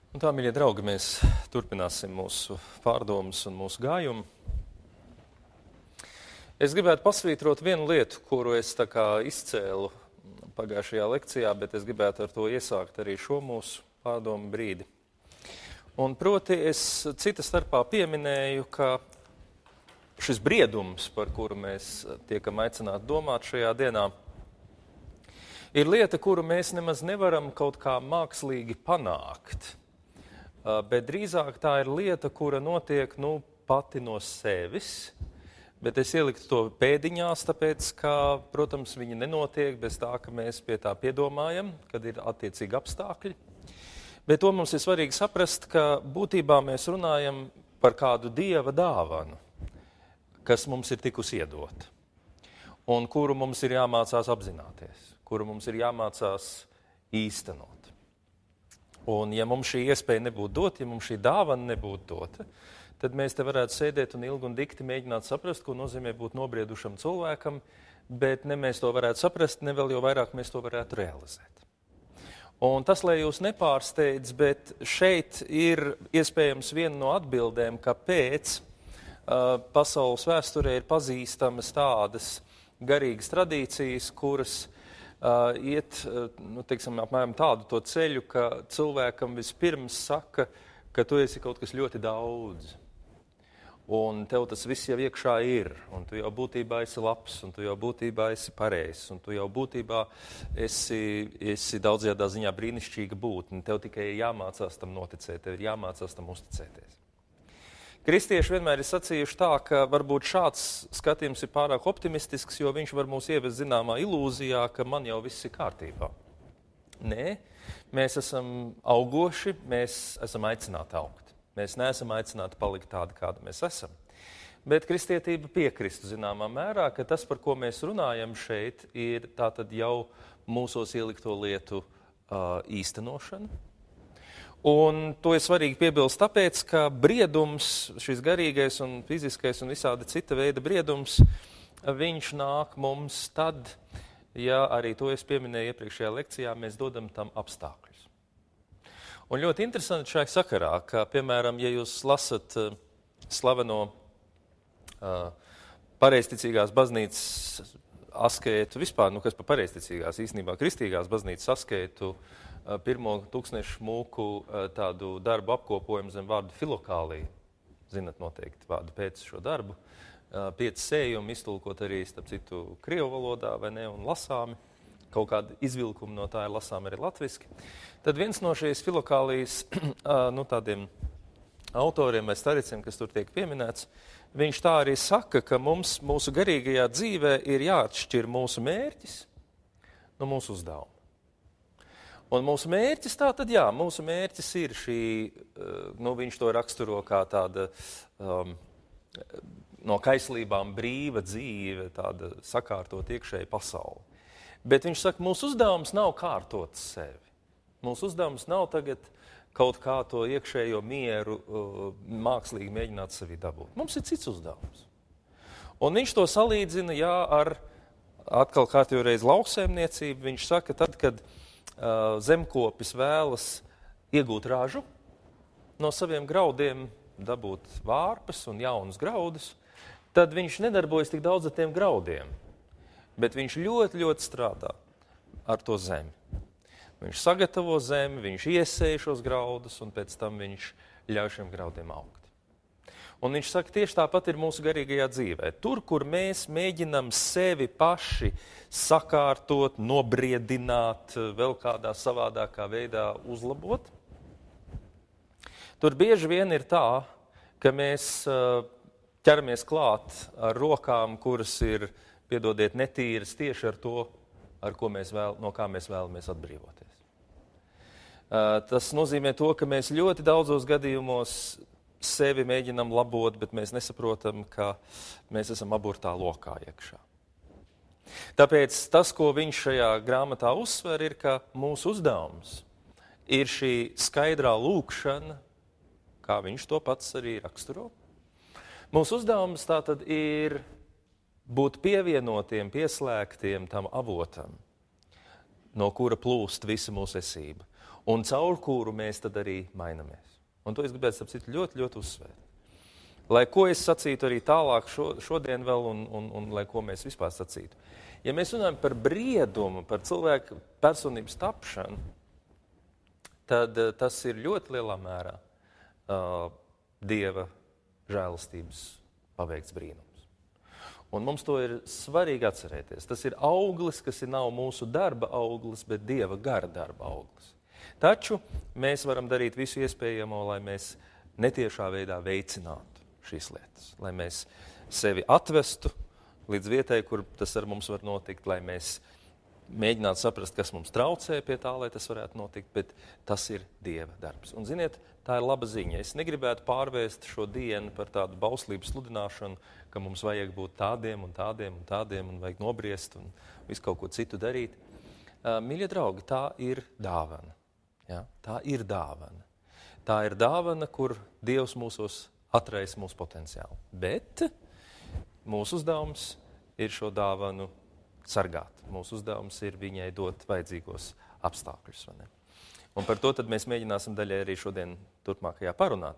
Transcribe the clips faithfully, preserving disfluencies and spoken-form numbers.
Un tā, mīļie draugi, mēs turpināsim mūsu pārdomas un mūsu gājumu. Es gribētu pasvītrot vienu lietu, kuru es tā kā izcēlu pagājušajā lekcijā, bet es gribētu ar to iesākt arī šo mūsu pārdomu brīdi. Un proti es cita starpā pieminēju, ka šis briedums, par kuru mēs tiekam aicināti domāt šajā dienā, ir lieta, kuru mēs nemaz nevaram kaut kā mākslīgi panākt. Bet drīzāk tā ir lieta, kura notiek nu, pati no sevis, bet es ieliktu to pēdiņās, tāpēc, ka, protams, viņa nenotiek bez tā, ka mēs pie tā piedomājam, kad ir attiecīgi apstākļi. Bet to mums ir svarīgi saprast, ka būtībā mēs runājam par kādu Dieva dāvanu, kas mums ir tikusi iedota, un kuru mums ir jāmācās apzināties, kuru mums ir jāmācās īstenot. Un ja mums šī iespēja nebūtu dota, ja mums šī dāvana nebūtu dota, tad mēs te varētu sēdēt un ilgi un dikti mēģināt saprast, ko nozīmē būt nobriedušam cilvēkam, bet ne mēs to varētu saprast, ne vēl jau vairāk mēs to varētu realizēt. Un tas, lai jūs nepārsteidz, bet šeit ir iespējams viena no atbildēm, kāpēc uh, pasaules vēsturē ir pazīstamas tādas garīgas tradīcijas, kuras Uh, iet, uh, nu, teiksim, apmēram tādu to ceļu, ka cilvēkam vispirms saka, ka tu esi kaut kas ļoti daudz. Un tev tas viss jau iekšā ir, un tu jau būtībā esi labs, un tu jau būtībā esi pareizs, un tu jau būtībā esi, esi daudzajādā ziņā brīnišķīga būtne. Tev tikai ir jāmācās tam noticēt, tev ir jāmācās tam uzticēties. Kristieši vienmēr ir sacījuši tā, ka varbūt šāds skatījums ir pārāk optimistisks, jo viņš var mūs ievest zināmā ilūzijā, ka man jau viss ir kārtībā. Nē, mēs esam augoši, mēs esam aicināti augt. Mēs neesam aicināti palikt tādi, kādi mēs esam. Bet kristietība piekristu zināmā mērā, ka tas, par ko mēs runājam šeit, ir tātad jau mūsos ielikto lietu uh, īstenošana. Un to ir svarīgi piebilst tāpēc, ka briedums, šis garīgais un fiziskais un visādi cita veida briedums, viņš nāk mums tad, ja arī to es pieminēju iepriekšējā lekcijā, mēs dodam tam apstākļus. Un ļoti interesanti šajā sakarā, ka, piemēram, ja jūs lasat uh, slaveno uh, pareizticīgās baznīcas askētu, vispār, nu kas pa pareizticīgās, īstenībā kristīgās baznīcas askētu, pirmo tūkstnešu mūku tādu darbu apkopojumu zem vārdu filokālija, zinat noteikti vārdu pēc šo darbu, pieci sējumi iztulkot arī, starp citu, krievu valodā, vai ne, un lasāmi, kaut kādi izvilkumi no tā ir lasāmi arī latviski. Tad viens no šīs filokālijas, nu tādiem autoriem vai stariciem, kas tur tiek pieminēts, viņš tā arī saka, ka mums, mūsu garīgajā dzīvē ir jāatšķir mūsu mērķis no mūsu uzdevuma. Un mūsu mērķis tā tad, jā, mūsu mērķis ir šī, nu viņš to raksturo kā tāda um, no kaislībām brīva dzīve, tāda sakārtot iekšēja pasauli. Bet viņš saka, mūsu uzdevums nav kārtot sevi. Mūsu uzdevums nav tagad kaut kā to iekšējo mieru uh, mākslīgi mēģināt sevi dabūt. Mums ir cits uzdevums. Un viņš to salīdzina, jā, ar atkal kārtjoreiz lauksaimniecību. Viņš saka, tad, kad uh, zemkopis vēlas iegūt ražu, no saviem graudiem dabūt vārpas un jaunus graudus, tad viņš nedarbojas tik daudz ar tiem graudiem, bet viņš ļoti, ļoti strādā ar to zemi. Viņš sagatavo zemi, viņš iesēj šos graudus, un pēc tam viņš ļauj šiem graudiem augt. Un viņš saka, tieši tāpat ir mūsu garīgajā dzīvē. Tur, kur mēs mēģinam sevi paši sakārtot, nobriedināt, vēl kādā savādākā veidā uzlabot, tur bieži vien ir tā, ka mēs ķeramies klāt ar rokām, kuras ir, piedodiet, netīras tieši ar to, ar ko mēs vēl, no kā mēs vēlamies atbrīvoties. Tas nozīmē to, ka mēs ļoti daudzos gadījumos sevi mēģinam labot, bet mēs nesaprotam, ka mēs esam aburtā lokā iekšā. Tāpēc tas, ko viņš šajā grāmatā uzsver, ir, ka mūsu uzdevums ir šī skaidrā lūkšana, kā viņš to pats arī raksturo. Mūsu uzdevums tātad ir būt pievienotiem, pieslēgtiem tam avotam, no kura plūst visa mūsu esība. un caur kuru mēs tad arī mainamies. Un to es gribētu, starp citu, ļoti, ļoti uzsvērt. Lai ko es sacītu arī tālāk šo, šodien vēl, un, un, un lai ko mēs vispār sacītu. Ja mēs runājam par briedumu, par cilvēku personības tapšanu, tad uh, tas ir ļoti lielā mērā uh, Dieva žēlastības paveikts brīnums. Un mums to ir svarīgi atcerēties. Tas ir auglis, kas ir nav mūsu darba auglis, bet Dieva gara darba auglis. Taču mēs varam darīt visu iespējamo, lai mēs netiešā veidā veicinātu šīs lietas, lai mēs sevi atvestu līdz vietai, kur tas ar mums var notikt, lai mēs mēģinātu saprast, kas mums traucē pie tā, lai tas varētu notikt, bet tas ir Dieva darbs. Un ziniet, tā ir laba ziņa. Es negribētu pārvērst šo dienu par tādu bauslības sludināšanu, ka mums vajag būt tādiem un tādiem un tādiem un vajag nobriest un visu kaut ko citu darīt. Uh, mīļie draugi, tā ir dāvana. Ja? Tā ir dāvana. Tā ir dāvana, kur Dievs mūsos atraisa mūsu potenciālu. Bet mūsu uzdevums ir šo dāvanu sargāt. Mūsu uzdevums ir viņai dot vajadzīgos apstākļus. Vai ne? Un par to tad mēs mēģināsim daļai arī šodien turpmākajā parunāt.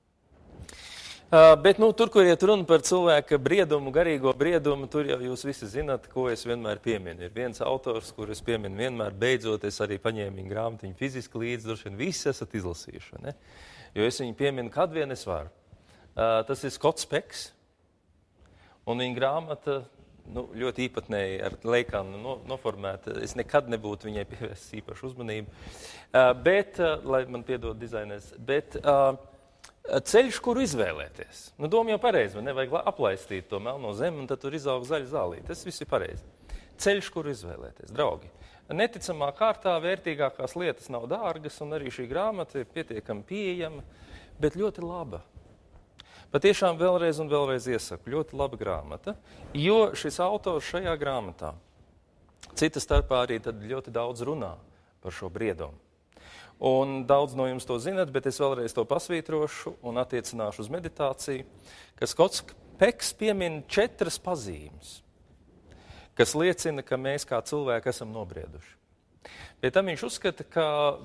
Uh, bet nu, tur, kur iet runa par cilvēka briedumu, garīgo briedumu, tur jau jūs visi zināt, ko es vienmēr pieminu. Ir viens autors, kur es pieminu vienmēr, beidzot es arī paņēmu viņu grāmatiņu fiziski līdzi, droši vien visi esat izlasījuši. Vai ne? Jo es viņu pieminu, kad vien es varu. Uh, tas ir Skots Peks, un viņa grāmata nu, ļoti īpatnēji ar leikānu no, noformēta. Es nekad nebūtu viņai pievērsts īpašu uzmanību, uh, bet, uh, lai man piedod dizainers, bet uh, ceļš, kuru izvēlēties. Nu, doma jau pareizi, man nevajag aplaistīt to melno zemi, un tad tur izaug zaļa zālīte. Tas viss ir pareizi. Ceļš, kuru izvēlēties, draugi. Neticamā kārtā vērtīgākās lietas nav dārgas, un arī šī grāmata ir pietiekami pieejama, bet ļoti laba. Patiešām vēlreiz un vēlreiz iesaku, ļoti laba grāmata, jo šis autors šajā grāmatā cita starpā arī tad ļoti daudz runā par šo briedumu. Un daudz no jums to zinat, bet es vēlreiz to pasvītrošu un attiecināšu uz meditāciju, ka Skots Peks piemin četras pazīmes, kas liecina, ka mēs kā cilvēki esam nobrieduši. Pie tam viņš uzskata, ka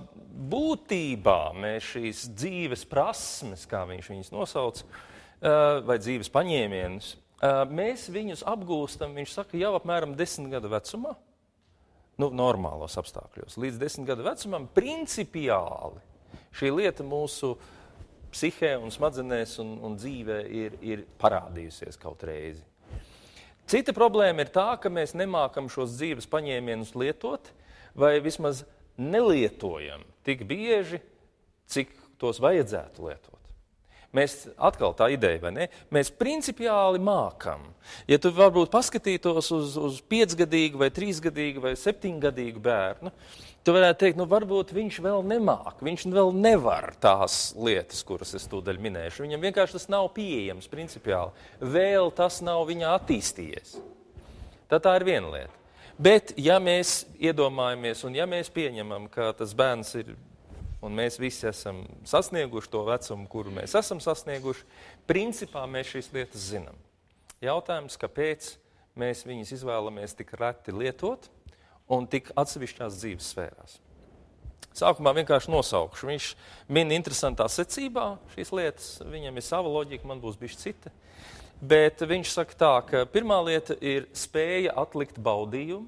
būtībā mēs šīs dzīves prasmes, kā viņš viņas nosauc, vai dzīves paņēmienus, mēs viņus apgūstam, viņš saka, jau apmēram desmit gadu vecumā, nu, normālos apstākļos. Līdz desmit gadu vecumam principiāli šī lieta mūsu psihē un smadzenēs un, un dzīvē ir, ir parādījusies kaut reizi. Cita problēma ir tā, ka mēs nemākam šos dzīves paņēmienus lietot, vai vismaz nelietojam tik bieži, cik tos vajadzētu lietot. Mēs atkal tā ideja, vai ne? Mēs principiāli mākam. Ja tu varbūt paskatītos uz, uz piecgadīgu vai trīsgadīgu vai septiņgadīgu bērnu, tu varētu teikt, nu varbūt viņš vēl nemāk, viņš vēl nevar tās lietas, kuras es tūdaļ minēšu. Viņam vienkārši tas nav pieejams principiāli. Vēl tas nav viņā attīstījies. Tad tā ir viena lieta. Bet ja mēs iedomājamies un ja mēs pieņemam, ka tas bērns ir un mēs visi esam sasnieguši to vecumu, kuru mēs esam sasnieguši, principā mēs šīs lietas zinām. Jautājums, kāpēc mēs viņus izvēlamies tik reti lietot un tik atsevišķās dzīves sfērās. Sākumā vienkārši nosaukšu. Viņš min interesantā secībā šīs lietas, viņam ir sava loģika, man būs bišķi cita. Bet viņš saka tā, ka pirmā lieta ir spēja atlikt baudījumu.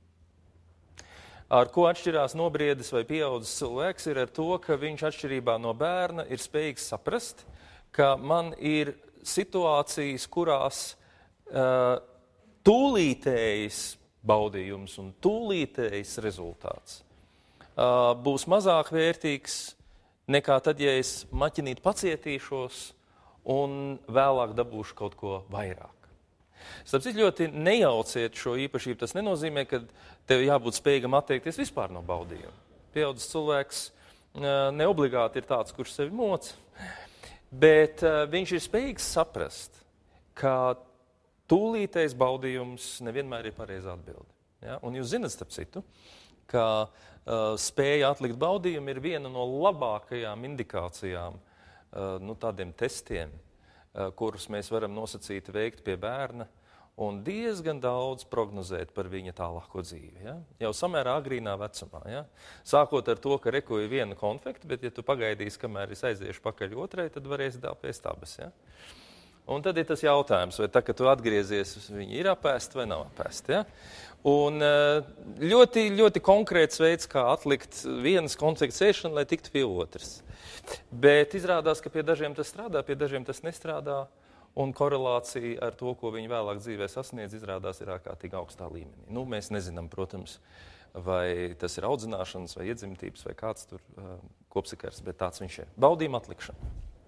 Ar ko atšķirās nobriedis vai pieaudzis cilvēks, ir ar to, ka viņš atšķirībā no bērna ir spējīgs saprast, ka man ir situācijas, kurās uh, tūlītējs baudījums un tūlītējs rezultāts uh, būs mazāk vērtīgs nekā tad, ja es maķinīt pacietīšos un vēlāk dabūšu kaut ko vairāk. Starp citu, ļoti nejauciet šo īpašību. Tas nenozīmē, ka tev jābūt spējīgam atteikties vispār no baudījuma. Pieaudzis cilvēks neobligāti ir tāds, kurš sevi moc, bet viņš ir spējīgs saprast, ka tūlītais baudījums nevienmēr ir pareizā atbilde. Ja? Un jūs zinat, starp citu, ka uh, spēja atlikt baudījumu ir viena no labākajām indikācijām, uh, nu, tādiem testiem, kurus mēs varam nosacīt veikt pie bērna un diezgan daudz prognozēt par viņa tālāko dzīvi. Ja? Jau samērā agrīnā vecumā. Ja? Sākot ar to, ka rekoja viena konfekta, bet ja tu pagaidīsi, kamēr es aiziešu pakaļ otrai, tad varēsi dāpēst abas. Ja? Un tad ir tas jautājums, vai tā, ka tu atgriezies, viņi ir apēsti vai nav apēsti. Ja? Un ļoti, ļoti konkrēts veids, kā atlikt vienas konfekts ēšanu, lai tiktu pie otras. Bet izrādās, ka pie dažiem tas strādā, pie dažiem tas nestrādā, un korelācija ar to, ko viņi vēlāk dzīvē sasniedz, izrādās ir ārkārtīgi augstā līmenī. Nu, mēs nezinām, protams, vai tas ir audzināšanas vai iedzimtības vai kāds tur uh, kopsakars, bet tāds viņš ir. Baudījuma atlikšana.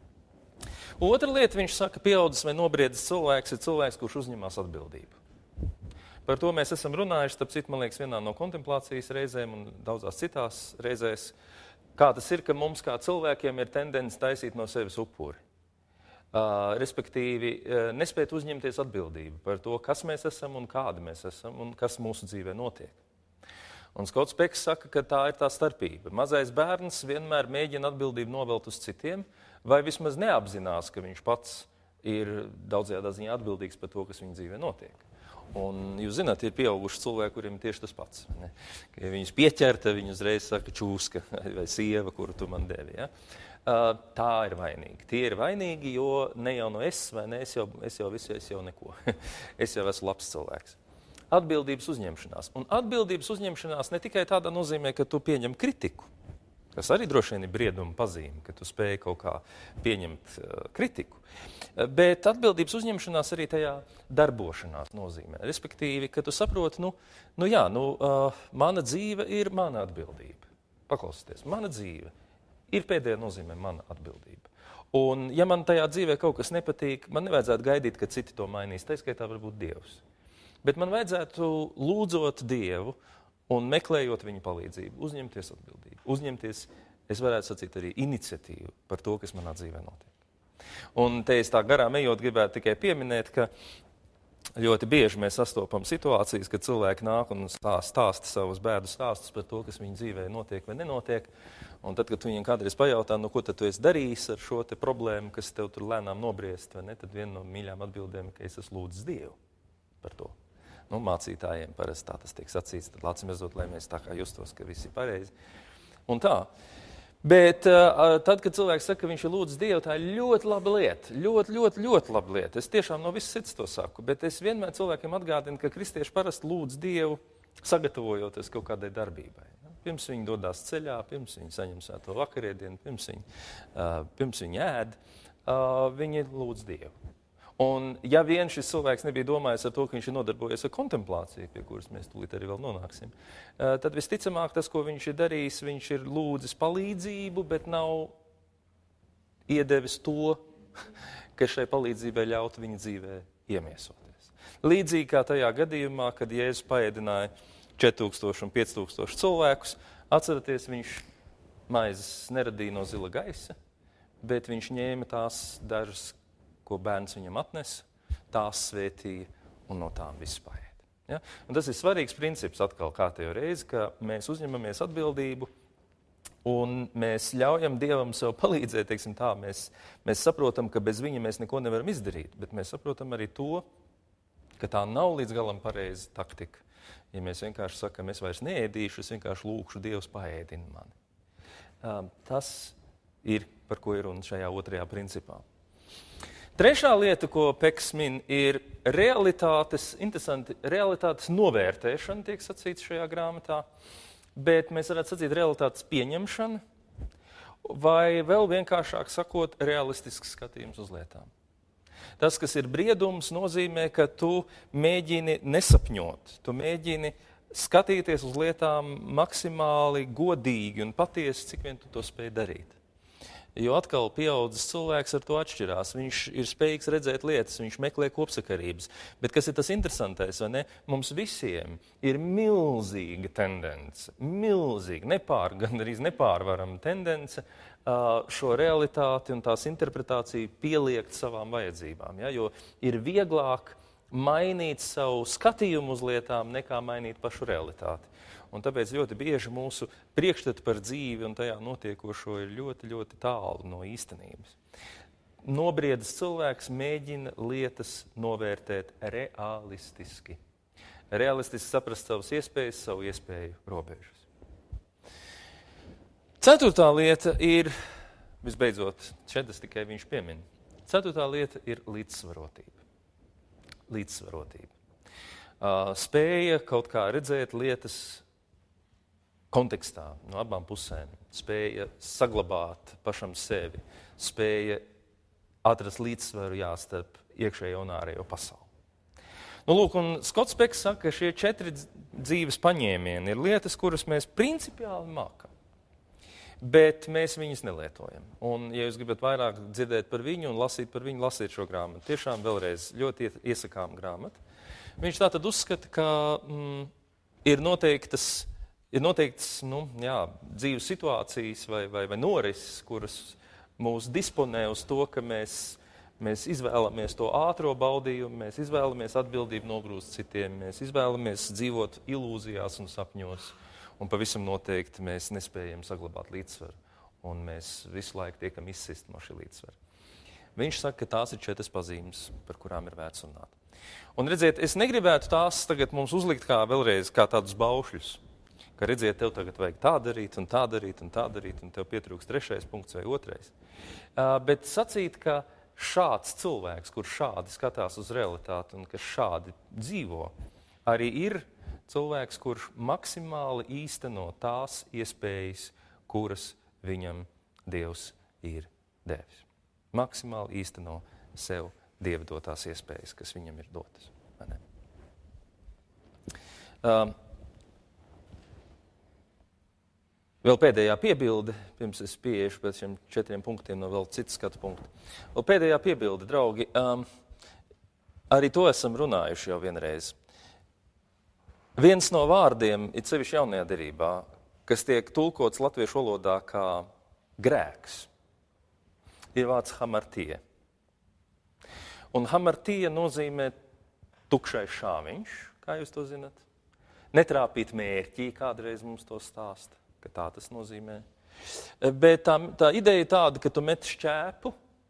Otra lieta, viņš saka, pieaudzis vai nobriedzis cilvēks ir cilvēks, kurš uzņemās atbildību. Par to mēs esam runājuši, starp citu, man liekas, vienā no kontemplācijas reizēm un daudzās citās reizēs, kā tas ir, ka mums kā cilvēkiem ir tendence taisīt no sevis upuri. Uh, respektīvi, uh, nespēt uzņemties atbildību par to, kas mēs esam un kādi mēs esam un kas mūsu dzīvē notiek. Un Skots Peks saka, ka tā ir tā starpība. Mazais bērns vienmēr mēģina atbildību novelt uz citiem, vai vismaz neapzinās, ka viņš pats ir daudzajādā ziņā atbildīgs par to, kas viņa dzīvē notiek. Un jūs zināt, ir pieauguši cilvēki, kuriem ir tieši tas pats. Ne? Ja viņus pieķerta, viņi uzreiz saka čūska vai sieva, kuru tu man devi. Ja? Uh, tā ir vainīga. Tie ir vainīgi, jo ne jau no es, vai ne, es jau, es jau visu, es jau neko. Es jau esmu labs cilvēks. Atbildības uzņemšanās. Un atbildības uzņemšanās ne tikai tādā nozīmē, ka tu pieņem kritiku, kas arī droši vien ir brieduma pazīme, ka tu spēj kaut kā pieņemt uh, kritiku. Bet atbildības uzņemšanās arī tajā darbošanās nozīmē. Respektīvi, ka tu saproti, nu, nu jā, nu, uh, mana dzīve ir mana atbildība. Paklausieties, mana dzīve ir pēdējā nozīmē mana atbildība. Un ja man tajā dzīvē kaut kas nepatīk, man nevajadzētu gaidīt, ka citi to mainīs. Tā skaitā varbūt Dievs. Bet man vajadzētu lūdzot Dievu un meklējot viņa palīdzību, uzņemties atbildību. Uzņemties, es varētu sacīt arī iniciatīvu par to, kas manā dzīvē notiek. Un te es tā garām ejot gribētu tikai pieminēt, ka ļoti bieži mēs sastopam situācijas, kad cilvēki nāk un stāsta, stāsta savus bēdu stāstus par to, kas viņa dzīvē notiek vai nenotiek. Un tad, kad tu viņiem kādreiz pajautā, nu, ko tad tu esi darījis ar šo te problēmu, kas tev tur lēnām nobriest, vai ne, tad viena no mīļām atbildēm, ka es esmu lūdzis Dievu par to. Nu, mācītājiem parasti tā tas tiek sacīts, tad lācimezot, lai mēs tā kā justos, ka viss ir pareizi. Un tā. Bet uh, tad, kad cilvēks saka, ka viņš ir lūdzis Dievu, tā ir ļoti laba lieta. Ļoti, ļoti, ļoti laba lieta. Es tiešām no visas sirds to saku, bet es vienmēr cilvēkiem atgādinu, ka kristieši parasti lūdz Dievu, sagatavojoties kaut kādai darbībai. Pirms viņi dodās ceļā, pirms viņi saņem svēto vakarēdienu, pirms viņi, uh, pirms viņi ēd, uh, viņi lūdz Dievu. Un ja vien šis cilvēks nebija domājis ar to, ka viņš ir nodarbojies ar kontemplāciju, pie kuras mēs tūlīt arī vēl nonāksim, tad visticamāk tas, ko viņš ir darījis, viņš ir lūdzis palīdzību, bet nav iedevis to, ka šai palīdzībai ļaut viņa dzīvē iemiesoties. Līdzīgi kā tajā gadījumā, kad Jēzus paēdināja četri tūkstoši un pieci tūkstoši cilvēkus, atceraties, viņš maizes neradīja no zila gaisa, bet viņš ņēma tās dažas, ko bērns viņam atnesa, tās svētīja un no tām viss paēd. Ja? Un tas ir svarīgs princips atkal kārtējo reizi, ka mēs uzņemamies atbildību un mēs ļaujam Dievam sev palīdzēt, teiksim tā, mēs, mēs saprotam, ka bez viņa mēs neko nevaram izdarīt, bet mēs saprotam arī to, ka tā nav līdz galam pareiza taktika. Ja mēs vienkārši sakam, es vairs neēdīšu, es vienkārši lūkšu Dievs paēdina mani. Um, tas ir, par ko ir runa šajā otrajā principā. Trešā lieta, ko Peks min, ir realitātes, interesanti, realitātes novērtēšana, tiek sacīts šajā grāmatā, bet mēs varētu sacīt realitātes pieņemšana, vai vēl vienkāršāk sakot, realistisks skatījums uz lietām. Tas, kas ir briedums, nozīmē, ka tu mēģini nesapņot, tu mēģini skatīties uz lietām maksimāli godīgi un patiesi, cik vien tu to spēj darīt. Jo atkal pieaudzis cilvēks ar to atšķirās. Viņš ir spējīgs redzēt lietas, viņš meklē kopsakarības. Bet kas ir tas interesantais, vai ne? Mums visiem ir milzīga tendence, milzīga, nepār, gan arī nepārvarama tendence šo realitāti un tās interpretāciju pieliekt savām vajadzībām. Ja? Jo ir vieglāk mainīt savu skatījumu uz lietām, nekā mainīt pašu realitāti. Un tāpēc ļoti bieži mūsu priekšstati par dzīvi un tajā notiekošo ir ļoti, ļoti tālu no īstenības. nobriedis cilvēks mēģina lietas novērtēt realistiski. Realistiski saprast savas iespējas, savu iespēju robežas. Ceturtā lieta ir, visbeidzot, šeit es tikai viņš piemin, ceturtā lieta ir līdzsvarotība. Līdzsvarotība. Uh, spēja kaut kā redzēt lietas kontekstā, no abām pusēm. Spēja saglabāt pašam sevi. Spēja atrast līdzsvaru jā, starp iekšējo un ārējo pasauli. Nu, lūk, un Skots Peks saka, ka šie četri dzīves paņēmieni ir lietas, kuras mēs principiāli mākam. Bet mēs viņus nelietojam. Un, ja jūs gribat vairāk dzirdēt par viņu un lasīt par viņu, lasīt šo grāmatu. Tiešām vēlreiz ļoti iesakām grāmatu. Viņš tātad uzskata, ka mm, ir noteiktas, ir noteiktas nu, jā, dzīves situācijas vai, vai, vai norises, kuras mūs disponē uz to, ka mēs, mēs izvēlamies to ātro baudījumu, mēs izvēlamies atbildību nogrūst citiem, mēs izvēlamies dzīvot ilūzijās un sapņos, un pavisam noteikti mēs nespējam saglabāt līdzsvaru, un mēs visu laiku tiekam izsist no šī līdzsvara. Viņš saka, ka tās ir četras pazīmes, par kurām ir vērts runāt. Un redziet, es negribētu tās tagad mums uzlikt kā vēlreiz, kā tādus baušļus, ka redziet, tev tagad vajag tā darīt un tā darīt un tā darīt, un tev pietrūks trešais punkts vai otrais. Uh, bet sacīt, ka šāds cilvēks, kurš šādi skatās uz realitāti un kas šādi dzīvo, arī ir cilvēks, kurš maksimāli īsteno tās iespējas, kuras viņam Dievs ir devis. Maksimāli īsteno sev Dieva dotās iespējas, kas viņam ir dotas. Uh, vēl pēdējā piebilde, pirms es pieiešu pēc šiem četriem punktiem no vēl citas skatu punktu. Vēl pēdējā piebilde, draugi, um, arī to esam runājuši jau vienreiz. Viens no vārdiem, it sevišķi jaunajā derībā, kas tiek tulkots latviešu valodā kā grēks, ir vārds hamartie. Un hamartie nozīmē tukšais šāviņš, kā jūs to zinat. Netrāpīt mērķī, kādreiz mums to stāsta, ka tā tas nozīmē. Bet tā, tā ideja ir tāda, ka tu met šķēpu,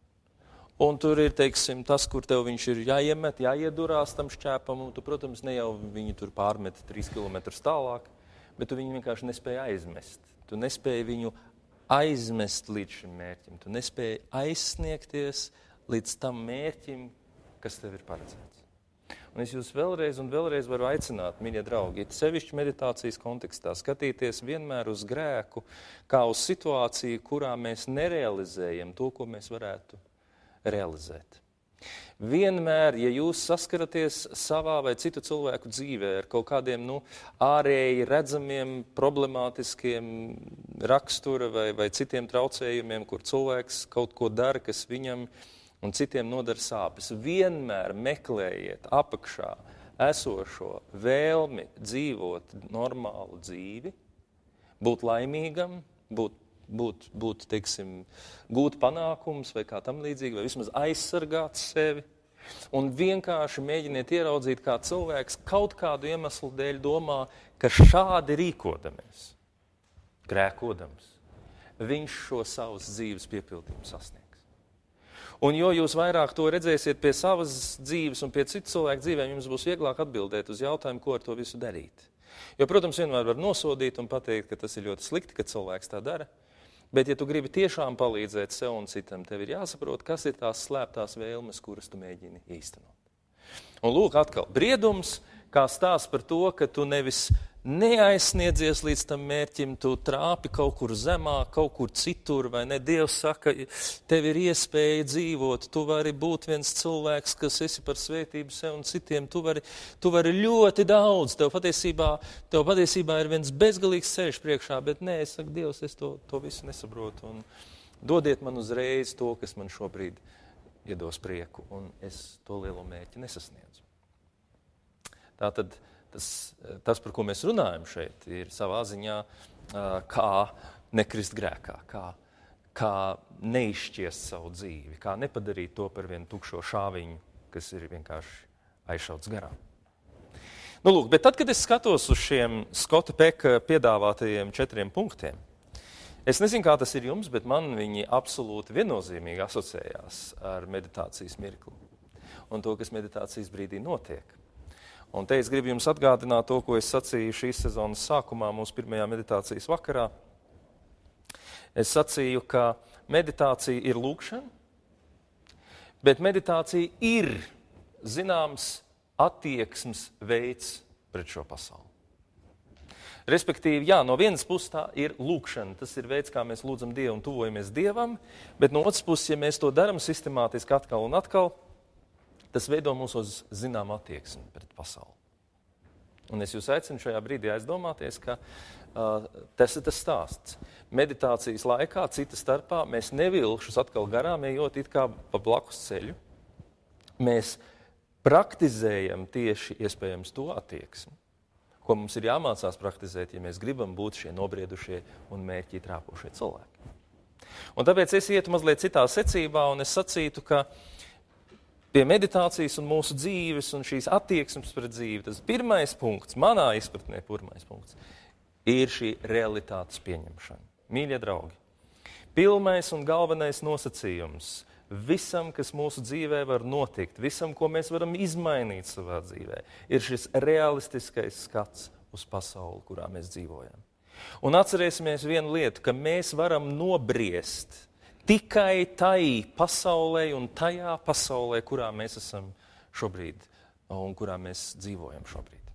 un tur ir, teiksim, tas, kur tev viņš ir jāiemet, jāiedurās tam šķēpam, un tu, protams, ne jau viņu tur pārmet trīs kilometrus tālāk, bet tu viņu vienkārši nespēji aizmest. Tu nespēji viņu aizmest līdz šim mērķim. Tu nespēji aizsniegties līdz tam mērķim, kas tev ir paredzēts. Un es jūs vēlreiz un vēlreiz varu aicināt, mīļie draugi, sevišķi meditācijas kontekstā, skatīties vienmēr uz grēku, kā uz situāciju, kurā mēs nerealizējam to, ko mēs varētu realizēt. Vienmēr, ja jūs saskaraties savā vai citu cilvēku dzīvē ar kaut kādiem nu, ārēji redzamiem, problemātiskiem rakstura vai, vai citiem traucējumiem, kur cilvēks kaut ko dara, kas viņam un citiem nodara sāpes, vienmēr meklējiet apakšā esošo vēlmi dzīvot normālu dzīvi, būt laimīgam, būt būt, būt teiksim, gūt panākums vai kā tam līdzīgi, vai vismaz aizsargāt sevi. Un vienkārši mēģiniet ieraudzīt, kā cilvēks kaut kādu iemeslu dēļ domā, ka šādi rīkodamies, grēkodams, viņš šo savas dzīves piepildījumu sasniegs. Un jo jūs vairāk to redzēsiet pie savas dzīves un pie citu cilvēku dzīvēm, jums būs vieglāk atbildēt uz jautājumu, ko ar to visu darīt. Jo, protams, vienmēr var nosodīt un pateikt, ka tas ir ļoti slikti, ka cilvēks tā dara. Bet, ja tu gribi tiešām palīdzēt sev un citam, tev ir jāsaprot, kas ir tās slēptās vēlmes, kuras tu mēģini īstenot. Un lūk, atkal, briedums, kā stāsts par to, ka tu nevis neaizsniedzies līdz tam mērķim, tu trāpi kaut kur zemā, kaut kur citur, vai ne? Dievs saka, tev ir iespēja dzīvot, tu vari būt viens cilvēks, kas esi par svētību sev un citiem, tu vari, tu vari ļoti daudz, tev patiesībā, tev patiesībā ir viens bezgalīgs ceļš priekšā, bet nē, es saku, Dievs, es to, to visu nesaprotu, un dodiet man uzreiz to, kas man šobrīd iedos prieku, un es to lielo mērķi nesasniedzu. Tātad, Tas, tas, par ko mēs runājam šeit, ir savā ziņā, kā nekrist grēkā, kā, kā neizšķiest savu dzīvi, kā nepadarīt to par vienu tukšo šāviņu, kas ir vienkārši aizšauts garām. Nu, lūk, bet tad, kad es skatos uz šiem Skota Peka piedāvātajiem četriem punktiem, Es nezinu, kā tas ir jums, bet man viņi absolūti viennozīmīgi asociējās ar meditācijas mirkli un to, kas meditācijas brīdī notiek. Un te es gribu jums atgādināt to, ko es sacīju šīs sezonas sākumā mūsu pirmajā meditācijas vakarā. Es sacīju, ka meditācija ir lūkšana, bet meditācija ir zināms attieksmes veids pret šo pasauli. Respektīvi, jā, no vienas puses tā ir lūkšana, tas ir veids, kā mēs lūdzam Dievu un tuvojamies Dievam, bet no otras puses, ja mēs to daram sistemātiski atkal un atkal, tas veido mūs uz zināmu attieksmi pret pasauli. Un es jūs aicinu šajā brīdī aizdomāties, ka uh, tas ir tas stāsts. Meditācijas laikā, cita starpā, mēs nevilkšus atkal garām, ejot it kā pa blakus ceļu. Mēs praktizējam tieši iespējams to attieksmi, ko mums ir jāmācās praktizēt, ja mēs gribam būt šie nobriedušie un mērķī trāpošie cilvēki. Un tāpēc es ietu mazliet citā secībā, un es sacītu, ka pie meditācijas un mūsu dzīves un šīs attieksmes pret dzīvi, tas pirmais punkts, manā izpratnē pirmais punkts, ir šī realitātes pieņemšana. Mīļie draugi, pirmais un galvenais nosacījums visam, kas mūsu dzīvē var notikt, visam, ko mēs varam izmainīt savā dzīvē, ir šis realistiskais skats uz pasauli, kurā mēs dzīvojam. Un atcerēsimies vienu lietu, ka mēs varam nobriest tikai tai pasaulē un tajā pasaulē, kurā mēs esam šobrīd un kurā mēs dzīvojam šobrīd.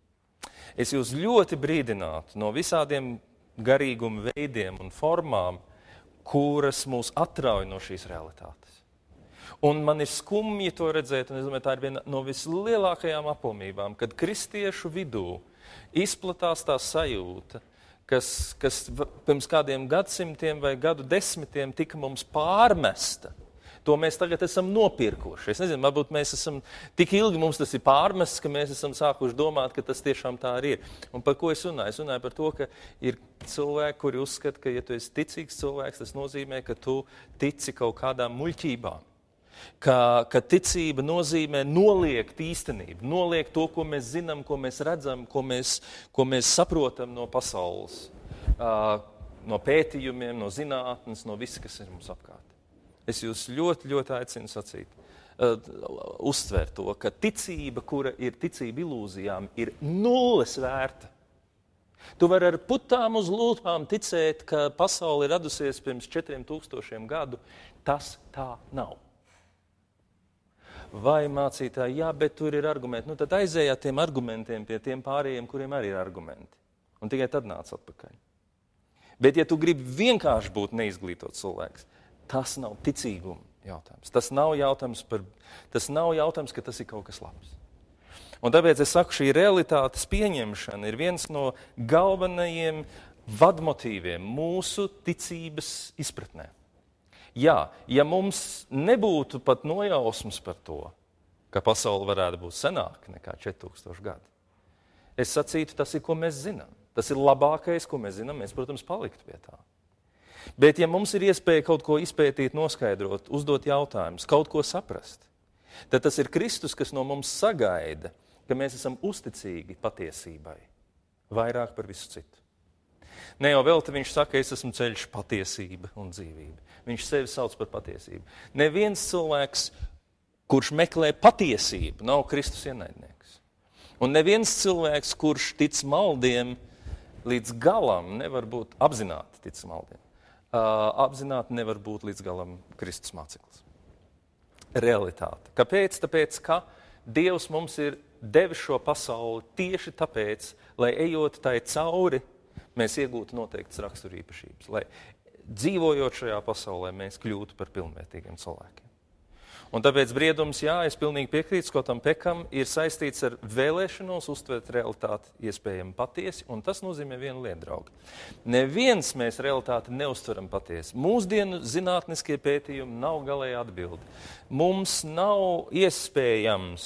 Es jūs ļoti brīdinātu no visādiem garīguma veidiem un formām, kuras mūs atrauj no šīs realitātes. Un man ir skumji to redzēt, un es domāju, tā ir viena no vislielākajām aplamībām, kad kristiešu vidū izplatās tā sajūta, kas, kas pirms kādiem gadsimtiem vai gadu desmitiem tika mums pārmesta. To mēs tagad esam nopirkuši. Es nezinu, varbūt mēs esam tik ilgi, mums tas ir pārmests, ka mēs esam sākuši domāt, ka tas tiešām tā arī ir. Un par ko es runāju? Es runāju par to, ka ir cilvēki, kuri uzskata, ka ja tu esi ticīgs cilvēks, tas nozīmē, ka tu tici kaut kādām muļķībām. Ka, ka ticība nozīmē noliegt īstenību, noliegt to, ko mēs zinām, ko mēs redzam, ko mēs, ko mēs saprotam no pasaules, uh, no pētījumiem, no zinātnes, no viss, kas ir mums apkārt. Es jūs ļoti, ļoti aicinu sacīt, uh, uztvert to, ka ticība, kura ir ticība ilūzijām, ir nulles vērta. Tu vari ar putām uz lūpām ticēt, ka pasaule ir radusies pirms četriem tūkstošiem gadu. Tas tā nav. Vai mācītāji, jā, bet tur ir argumenti. Nu, tad aizējāt tiem argumentiem pie tiem pārējiem, kuriem arī ir argumenti. Un tikai tad nāc atpakaļ. Bet ja tu gribi vienkārši būt neizglītots cilvēks, tas nav ticīguma jautājums. Tas nav jautājums, par, tas nav jautājums, ka tas ir kaut kas labs. Un tāpēc es saku, šī realitātes pieņemšana ir viens no galvenajiem vadmotīviem mūsu ticības izpratnē. Jā, ja mums nebūtu pat nojausmas par to, ka pasaule varētu būt senāka nekā četri tūkstoši gadi, es sacītu, tas ir, ko mēs zinām. Tas ir labākais, ko mēs zinām, mēs, protams, paliktu pie tā. Bet ja mums ir iespēja kaut ko izpētīt, noskaidrot, uzdot jautājumus, kaut ko saprast, tad tas ir Kristus, kas no mums sagaida, ka mēs esam uzticīgi patiesībai, vairāk par visu citu. Ne jau vēl te viņš saka, es esmu ceļš, patiesība un dzīvība. Viņš sevi sauc par patiesību. Neviens cilvēks, kurš meklē patiesību, nav Kristus ienaidnieks. Un neviens cilvēks, kurš tic maldiem, līdz galam nevar būt apzināti tic maldiem. Uh, apzināti nevar būt līdz galam Kristus māceklis. Realitāte. Kāpēc? Tāpēc, ka Dievs mums ir devis šo pasauli tieši tāpēc, lai ejot tai cauri, mēs iegūtu noteiktas raksturīpašības, lai dzīvojot šajā pasaulē, mēs kļūtu par pilnvērtīgiem cilvēkiem. Un tāpēc briedums, jā, es pilnīgi piekrītu Skotam Pekam, ir saistīts ar vēlēšanos uztvert realitāti iespējami patiesi, un tas nozīmē vienu lietu, draugi. Neviens mēs realitāti neuztveram patiesi. Mūsdienu zinātniskie pētījumi nav galēji atbildi. Mums nav iespējams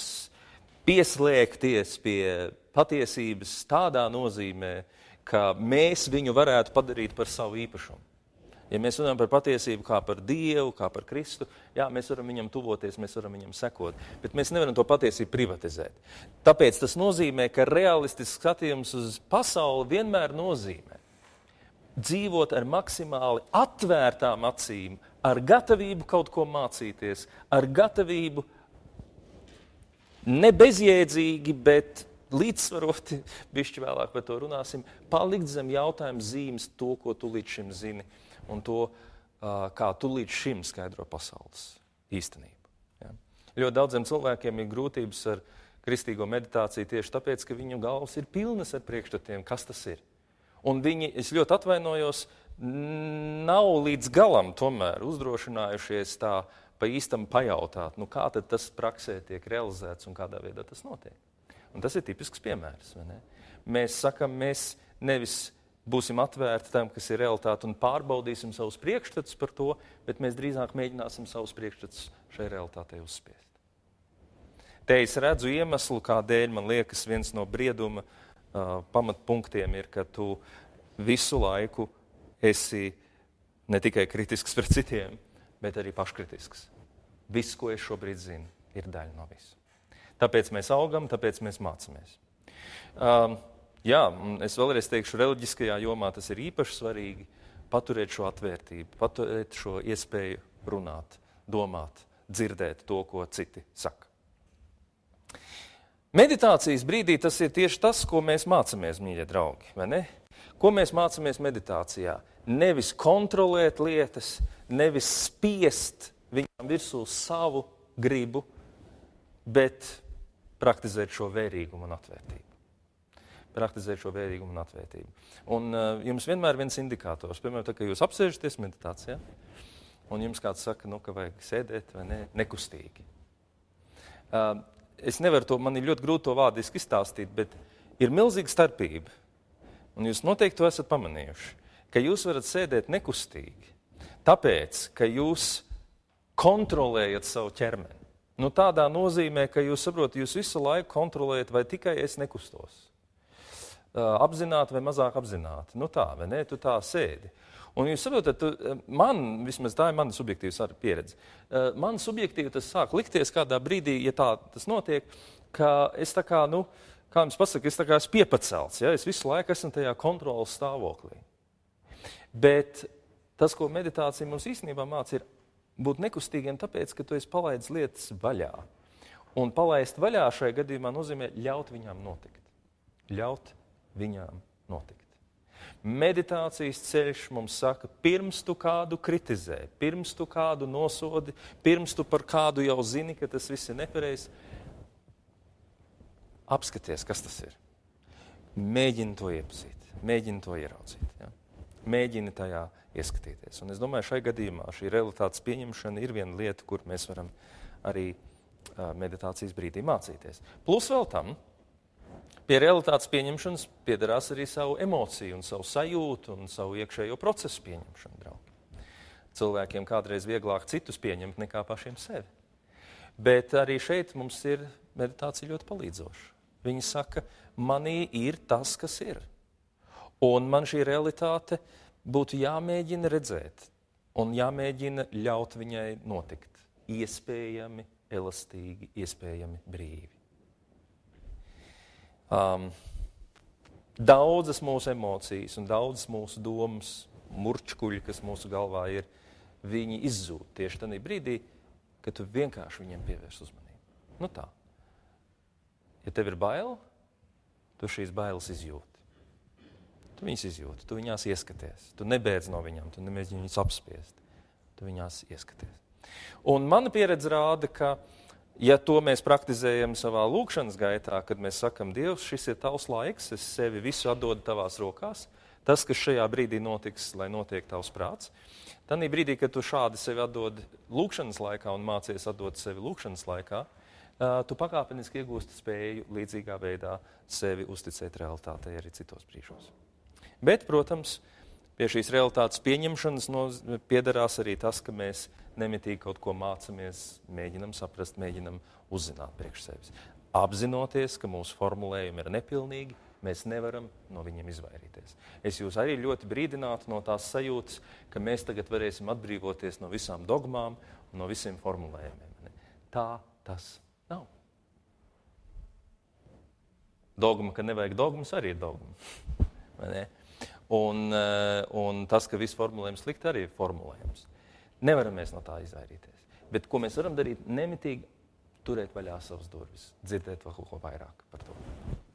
pieslēgties pie patiesības tādā nozīmē, ka mēs viņu varētu padarīt par savu īpašumu. Ja mēs runājam par patiesību kā par Dievu, kā par Kristu, jā, mēs varam viņam tuvoties, mēs varam viņam sekot, bet mēs nevaram to patiesību privatizēt. Tāpēc tas nozīmē, ka realistisks skatījums uz pasauli vienmēr nozīmē dzīvot ar maksimāli atvērtām acīm, ar gatavību kaut ko mācīties, ar gatavību ne bezjēdzīgi, bet līdzsvaroti, bišķi vēlāk par to runāsim, palikt zem jautājumu zīmes to, ko tu līdz šim zini, un to, kā tu līdz šim skaidro pasaules īstenību. Ja? Ļoti daudziem cilvēkiem ir grūtības ar kristīgo meditāciju tieši tāpēc, ka viņu galvas ir pilnas ar priekšstatiem, kas tas ir. Un viņi, es ļoti atvainojos, nav līdz galam tomēr uzdrošinājušies tā pa īstam pajautāt, nu kā tad tas praksē tiek realizēts un kādā veidā tas notiek. Un tas ir tipisks piemērs, vai ne? Mēs sakam, mēs nevis būsim atvērti tam, kas ir realitāte un pārbaudīsim savus priekšstatus par to, bet mēs drīzāk mēģināsim savus priekšstatus šai realitātei uzspiest. Te es redzu iemeslu, kādēļ man liekas viens no brieduma uh, pamatpunktiem ir, ka tu visu laiku esi ne tikai kritisks pret citiem, bet arī paškritisks. Viss, ko es šobrīd zinu, ir daļa no visu. Tāpēc mēs augam, tāpēc mēs mācamies. Um, jā, es vēlreiz teikšu, reliģiskajā jomā tas ir īpaši svarīgi paturēt šo atvērtību, paturēt šo iespēju runāt, domāt, dzirdēt to, ko citi saka. Meditācijas brīdī tas ir tieši tas, ko mēs mācamies, mīļie draugi, vai ne? Ko mēs mācamies meditācijā? Nevis kontrolēt lietas, nevis spiest viņam virsū savu gribu, bet praktizēt šo vērīgumu un atvērtību. Praktizēt šo vērīgumu un atvērtību. Un uh, jums vienmēr viens indikators, piemēram, tā, ka jūs apsēžaties meditācijā, un jums kāds saka, nu, ka vajag sēdēt vai ne, nekustīgi. Uh, es nevaru to, man ir ļoti grūti to vārdiski izstāstīt, bet ir milzīga starpība. Un jūs noteikti to esat pamanījuši, ka jūs varat sēdēt nekustīgi, tāpēc, ka jūs kontrolējat savu ķermeni. Nu, tādā nozīmē, ka jūs saprotat, jūs visu laiku kontrolējat, vai tikai es nekustos. Uh, apzināti vai mazāk apzināti. Nu tā, vai ne? Tu tā sēdi. Un jūs saprotat, tu, man, vismaz tā ir mana subjektīvas pieredze, uh, man subjektīvi tas sāk likties kādā brīdī, ja tā tas notiek, ka es tā kā, nu, kā jums pasaka, es tā kā esmu piepacelts, ja? Es visu laiku esmu tajā kontrolas stāvoklī. Bet tas, ko meditācija mums īstenībā māca, ir būt nekustīgiem, tāpēc, ka tu esi palaidis lietas vaļā. Un palaist vaļā šai gadījumā nozīmē ļaut viņām notikt. Ļaut viņām notikt. Meditācijas ceļš mums saka, pirms tu kādu kritizē, pirms tu kādu nosodi, pirms tu par kādu jau zini, ka tas viss ir nepareizi, apskaties, kas tas ir. Mēģini to iepazīt, mēģini to ieraudzīt. Ja? Mēģini tajā ieskatīties. Un es domāju, šai gadījumā šī realitātes pieņemšana ir viena lieta, kur mēs varam arī uh, meditācijas brīdī mācīties. Plus vēl tam, pie realitātes pieņemšanas piederās arī savu emociju un savu sajūtu un savu iekšējo procesu pieņemšanu, draugi. Cilvēkiem kādreiz vieglāk citus pieņemt nekā pašiem sevi. Bet arī šeit mums ir meditācija ļoti palīdzoša. Viņi saka, manī ir tas, kas ir. Un man šī realitāte būtu jāmēģina redzēt un jāmēģina ļaut viņai notikt. Iespējami, elastīgi, iespējami brīvi. Um, daudzas mūsu emocijas un daudzas mūsu domas, murčkuļi, kas mūsu galvā ir, viņi izzūd tieši tādā brīdī, kad tu vienkārši viņiem pievērs uzmanību. Nu tā. Ja tev ir baila, tu šīs bailes izjūti. Tu viņas izjūti, tu viņās ieskaties. Tu nebēdz no viņām, tu nemēģini viņas apspiest. Tu viņās ieskaties. Un mana pieredze rāda, ka ja to mēs praktizējam savā lūkšanas gaitā, kad mēs sakam, Dievs, šis ir tavs laiks, es sevi visu atdodu tavās rokās, tas, kas šajā brīdī notiks, lai notiek tavs prāts, tādī brīdī, kad tu šādi sevi atdod lūkšanas laikā un mācies atdot sevi lūkšanas laikā, tu pakāpeniski iegūsti spēju līdzīgā veidā sevi uzticēt realitātei arī citos brīžos. Bet, protams, pie šīs realitātes pieņemšanas no, piederās arī tas, ka mēs nemitīgi kaut ko mācamies, mēģinam saprast, mēģinam uzzināt priekš sevis. Apzinoties, ka mūsu formulējumi ir nepilnīgi, mēs nevaram no viņiem izvairīties. Es jūs arī ļoti brīdinātu no tās sajūtas, ka mēs tagad varēsim atbrīvoties no visām dogmām un no visiem formulējumiem. Tā tas nav. Dogma, ka nevajag dogmas, arī ir dogma. Vai ne? Un, un tas, ka viss formulējums slikti, arī ir formulējums. Nevaram mēs no tā izvairīties. Bet ko mēs varam darīt? Nemitīgi turēt vaļā savas durvis, dzirdēt vēl ko vairāk par to.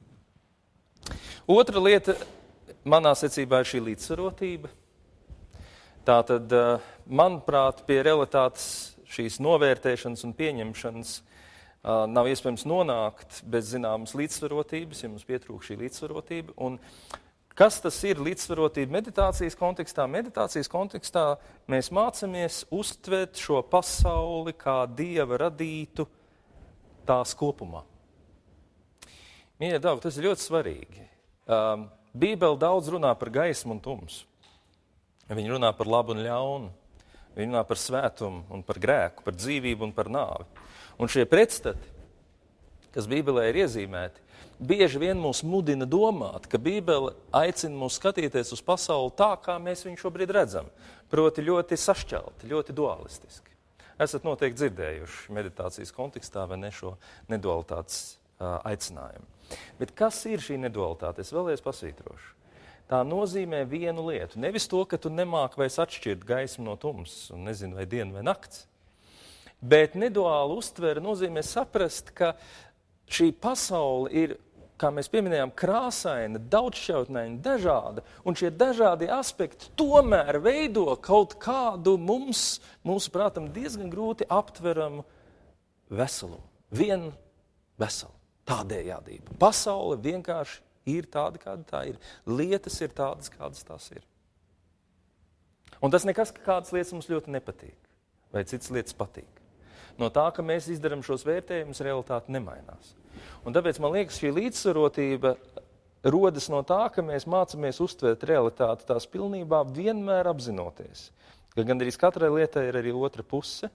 Otra lieta manā secībā ir šī līdzsvarotība. Tātad, manuprāt, pie realitātes šīs novērtēšanas un pieņemšanas nav iespējams nonākt bez zināmas līdzsvarotības, ja mums pietrūk šī līdzsvarotība. Un kas tas ir līdzsvarotība meditācijas kontekstā? Meditācijas kontekstā mēs mācamies uztvert šo pasauli kā Dieva radītu tās kopumā. Mīļie draugi, tas ir ļoti svarīgi. Um, Bībele daudz runā par gaismu un tumsu. Viņa runā par labu un ļaunu. Viņa runā par svētumu un par grēku, par dzīvību un par nāvi. Un šie pretstati, kas Bībelē ir iezīmēti, bieži vien mūs mudina domāt, ka Bībele aicina mūs skatīties uz pasauli tā, kā mēs viņu šobrīd redzam. Proti ļoti sašķelti, ļoti dualistiski. Esat noteikti dzirdējuši meditācijas kontekstā vai ne šo nedualitātes uh, aicinājumu. Bet kas ir šī nedualitāte? Es vēlreiz pasvītrošu. Tā nozīmē vienu lietu. Nevis to, ka tu nemāki vairs atšķirt gaismu no tumsas un nezinu, vai dienu vai nakts. Bet neduāla uztvere nozīmē saprast, ka šī pasaule ir, kā mēs pieminējām, krāsaina, daudzšķautnaina, dažāda. Un šie dažādi aspekti tomēr veido kaut kādu mums, mūsu prātam, diezgan grūti aptveramu veselumu. Vienu veselu. Tādējādība. Pasaule vienkārši ir tāda, kāda tā ir. Lietas ir tādas, kādas tās ir. Un tas nekas, ka kādas lietas mums ļoti nepatīk. Vai citas lietas patīk. No tā, ka mēs izdaram šos vērtējumus, realitāte nemainās. Un tāpēc man liekas, šī līdzsvarotība rodas no tā, ka mēs mācamies uztvert realitāti tās pilnībā, vienmēr apzinoties. Ka gandrīz katrai lietai ir arī otra puse.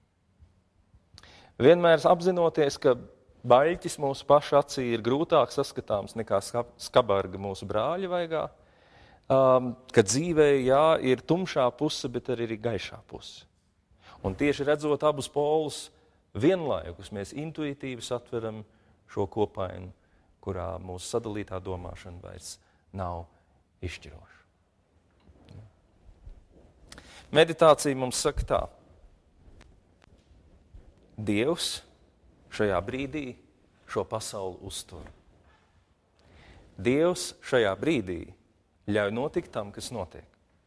Vienmēr apzinoties, ka baļķis mūsu pašu acī ir grūtāk saskatāms nekā skabarga mūsu brāļa vaigā, um, ka dzīvē, jā, ir tumšā puse, bet arī ir gaišā puse. Un tieši redzot abus polus vienlaikus, mēs intuitīvi satveram šo kopainu, kurā mūsu sadalītā domāšana vairs nav izšķiroša. Meditācija mums saka tā. Dievs šajā brīdī šo pasauli uztur. Dievs šajā brīdī ļauj notikt tam, kas notiek.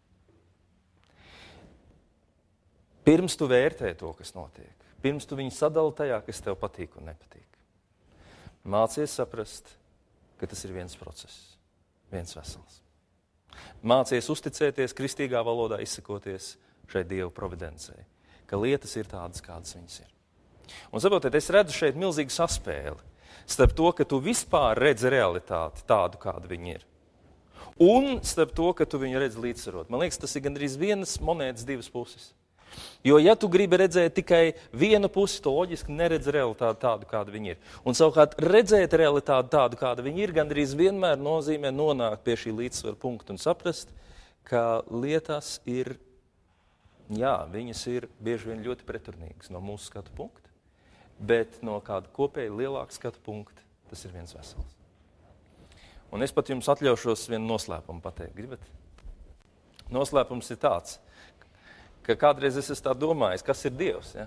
Pirms tu vērtē to, kas notiek. Pirms tu viņu sadali tajā, kas tev patīk un nepatīk. Mācies saprast, ka tas ir viens process, viens vesels. Mācies uzticēties, kristīgā valodā izsakoties šai Dieva providencei, ka lietas ir tādas, kādas viņas ir. Un saprotiet, es redzu šeit milzīgu saspēli starp to, ka tu vispār redzi realitāti tādu, kāda viņa ir. Un starp to, ka tu viņu redzi līdzsvarot. Man liekas, tas ir gandrīz vienas monētas divas puses. Jo, ja tu gribi redzēt tikai vienu pusi, to loģiski neredz realitāti tādu, kāda viņa ir. Un savukārt redzēt realitāti tādu, kāda viņa ir, gandrīz vienmēr nozīmē nonākt pie šī līdzsvara punkta un saprast, ka lietas ir, jā, viņas ir bieži vien ļoti preturnīgas no mūsu skatu punkta. Bet no kāda kopēja lielāka skatu punkta, tas ir viens vesels. Un es pat jums atļaušos vienu noslēpumu pateikt, gribat? Noslēpums ir tāds, ka kādreiz es esmu tā domājis, kas ir Dievs, ja?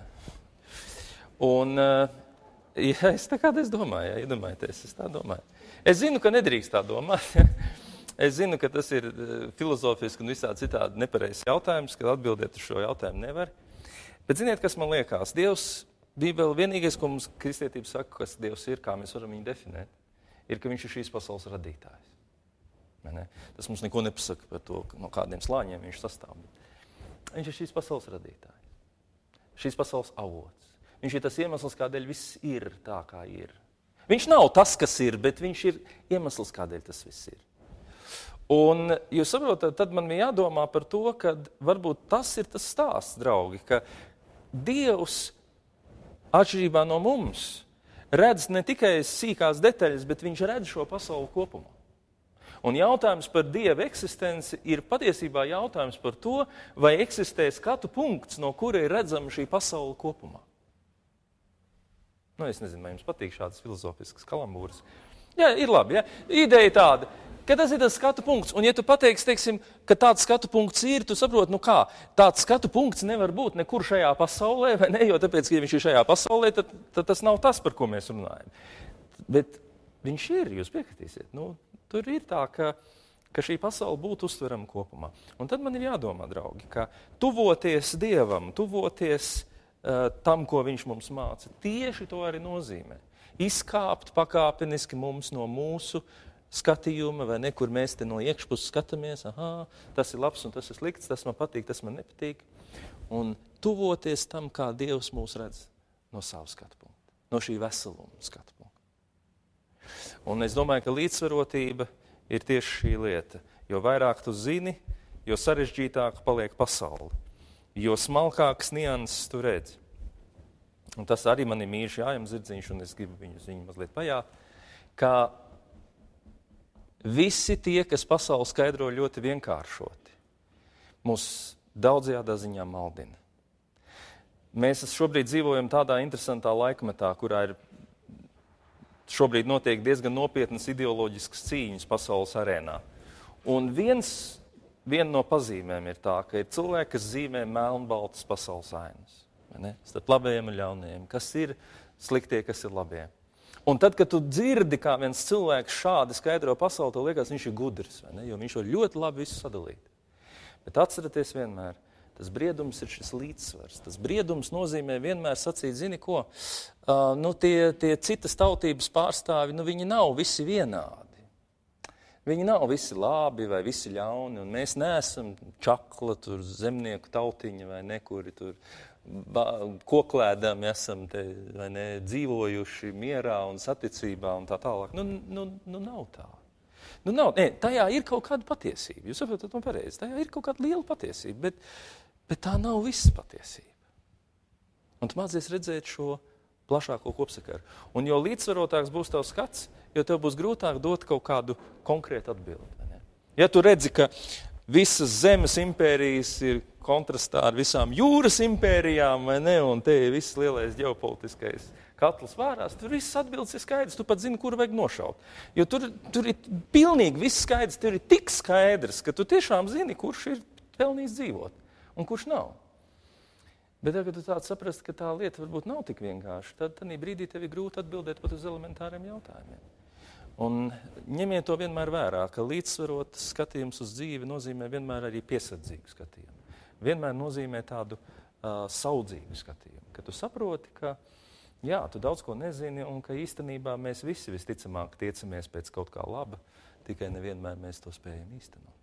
Un, ja es tā kādreiz domāju, ja, iedomājieties, es tā domāju. Es zinu, ka nedrīkst tā domāt, ja? Es zinu, ka tas ir filozofiski un visādi citādi nepareizs jautājums, kad atbildēt uz šo jautājumu nevar. Bet ziniet, kas man liekas? Dievs, Bībele, vienīgais, ko mums kristietība saka, kas Dievs ir, kā mēs varam viņu definēt, ir, ka viņš ir šīs pasaules radītājs. Ne? Tas mums neko nepasaka par to, no kādiem slāņiem viņš sastāv. Viņš ir šīs pasaules radītājs. Šīs pasaules avots. Viņš ir tas iemesls, kādēļ viss ir tā, kā ir. Viņš nav tas, kas ir, bet viņš ir iemesls, kādēļ tas viss ir. Un jūs saprotat, tad man bija jādomā par to, ka varbūt tas ir tas stāsts, draugi, ka Dievs atšķirībā no mums redz ne tikai sīkās detaļas, bet viņš redz šo pasauli kopumā. Un jautājums par Dieva eksistenci ir patiesībā jautājums par to, vai eksistē skatu punkts, no kura ir redzama šī pasaule kopumā. Nu, es nezinu, vai jums patīk šādas filozofiskas kalambūras. Jā, ir labi, ja? Ideja tāda. ka tas ir tas skatu punkts. Un ja tu pateiksi, teiksim, ka tāds skatu punkts ir, tu saproti, nu kā, tāds skatu punkts nevar būt nekur šajā pasaulē, vai ne? Jo tāpēc, ka ja viņš ir šajā pasaulē, tad, tad tas nav tas, par ko mēs runājam. Bet viņš ir, jūs piekritīsiet. Nu, tur ir tā, ka, ka šī pasaule būtu uztverama kopumā. Un tad man ir jādomā, draugi, ka tuvoties Dievam, tuvoties uh, tam, ko viņš mums māca, tieši to arī nozīmē. Izkāpt pakāpeniski mums no mūsu skatījuma, vai ne, kur mēs te no iekšpuses skatāmies, aha, tas ir labs un tas ir slikts, tas man patīk, tas man nepatīk. Un tuvoties tam, kā Dievs mūs redz no savu skatu punktu, no šī veseluma skatu punktu. Un es domāju, ka līdzsvarotība ir tieši šī lieta. Jo vairāk tu zini, jo sarežģītāk paliek pasaule. Jo smalkāks nianses tu redzi. Un tas arī man ir mīļš jājam zirdziņš, un es gribu viņu ziņu mazliet pajāt, ka visi tie, kas pasauli skaidro ļoti vienkāršoti, mūs daudzajādā ziņā maldina. Mēs šobrīd dzīvojam tādā interesantā laikmetā, kurā ir šobrīd notiek diezgan nopietnas ideoloģiskas cīņas pasaules arēnā. Un viens, viena no pazīmēm ir tā, ka ir cilvēki, kas zīmē melnbaltas pasaules ainas. Starp labajiem un ļaunajiem, kas ir sliktie, kas ir labie. Un tad, kad tu dzirdi, kā viens cilvēks šādi skaidro pasauli, tev liekas, viņš ir gudrs, vai ne? Jo viņš var ļoti labi visu sadalīt. Bet atcerieties vienmēr, tas briedums ir šis līdzsvars. Tas briedums nozīmē vienmēr sacīt, zini ko, uh, nu tie, tie citas tautības pārstāvi, nu viņi nav visi vienādi. Viņi nav visi labi vai visi ļauni, un mēs neesam čakla, tur zemnieku tautiņa vai nekuri tur koklēdami esam te, vai ne, dzīvojuši mierā un saticībā un tā tālāk. Nu, nu, nu nav tā. Nu nav, ne, tajā ir kaut kāda patiesība. Jūs saprotat man pareizi, tajā ir kaut kāda liela patiesība, bet, bet tā nav visa patiesība. Un tu mācies redzēt šo plašāko kopsakaru. Un jo līdzsvarotāks būs tavs skats, jo tev būs grūtāk dot kaut kādu konkrētu atbildi. Vai ne? Ja tu redzi, ka visas zemes impērijas ir kontrastā ar visām jūras impērijām, vai ne, un te ir viss lielais ģeopolitiskais katls vārās, tur viss atbildes ir skaidrs, tu pat zini, kuru vajag nošaut. Jo tur, tur ir pilnīgi viss skaidrs, tur ir tik skaidrs, ka tu tiešām zini, kurš ir pelnījis dzīvot un kurš nav. Bet tagad tu tāds saprast, ka tā lieta varbūt nav tik vienkārši, tad tādā brīdī tev ir grūti atbildēt pat uz elementāriem jautājumiem. Un ņemiet to vienmēr vērā, ka līdzsvarot skatījums uz dzīvi nozīmē vienmēr arī piesardzīgu skatījumu. Vienmēr nozīmē tādu uh, saudzīgu skatījumu, ka tu saproti, ka jā, tu daudz ko nezini un ka īstenībā mēs visi visticamāk tiecamies pēc kaut kā laba, tikai nevienmēr mēs to spējam īstenot.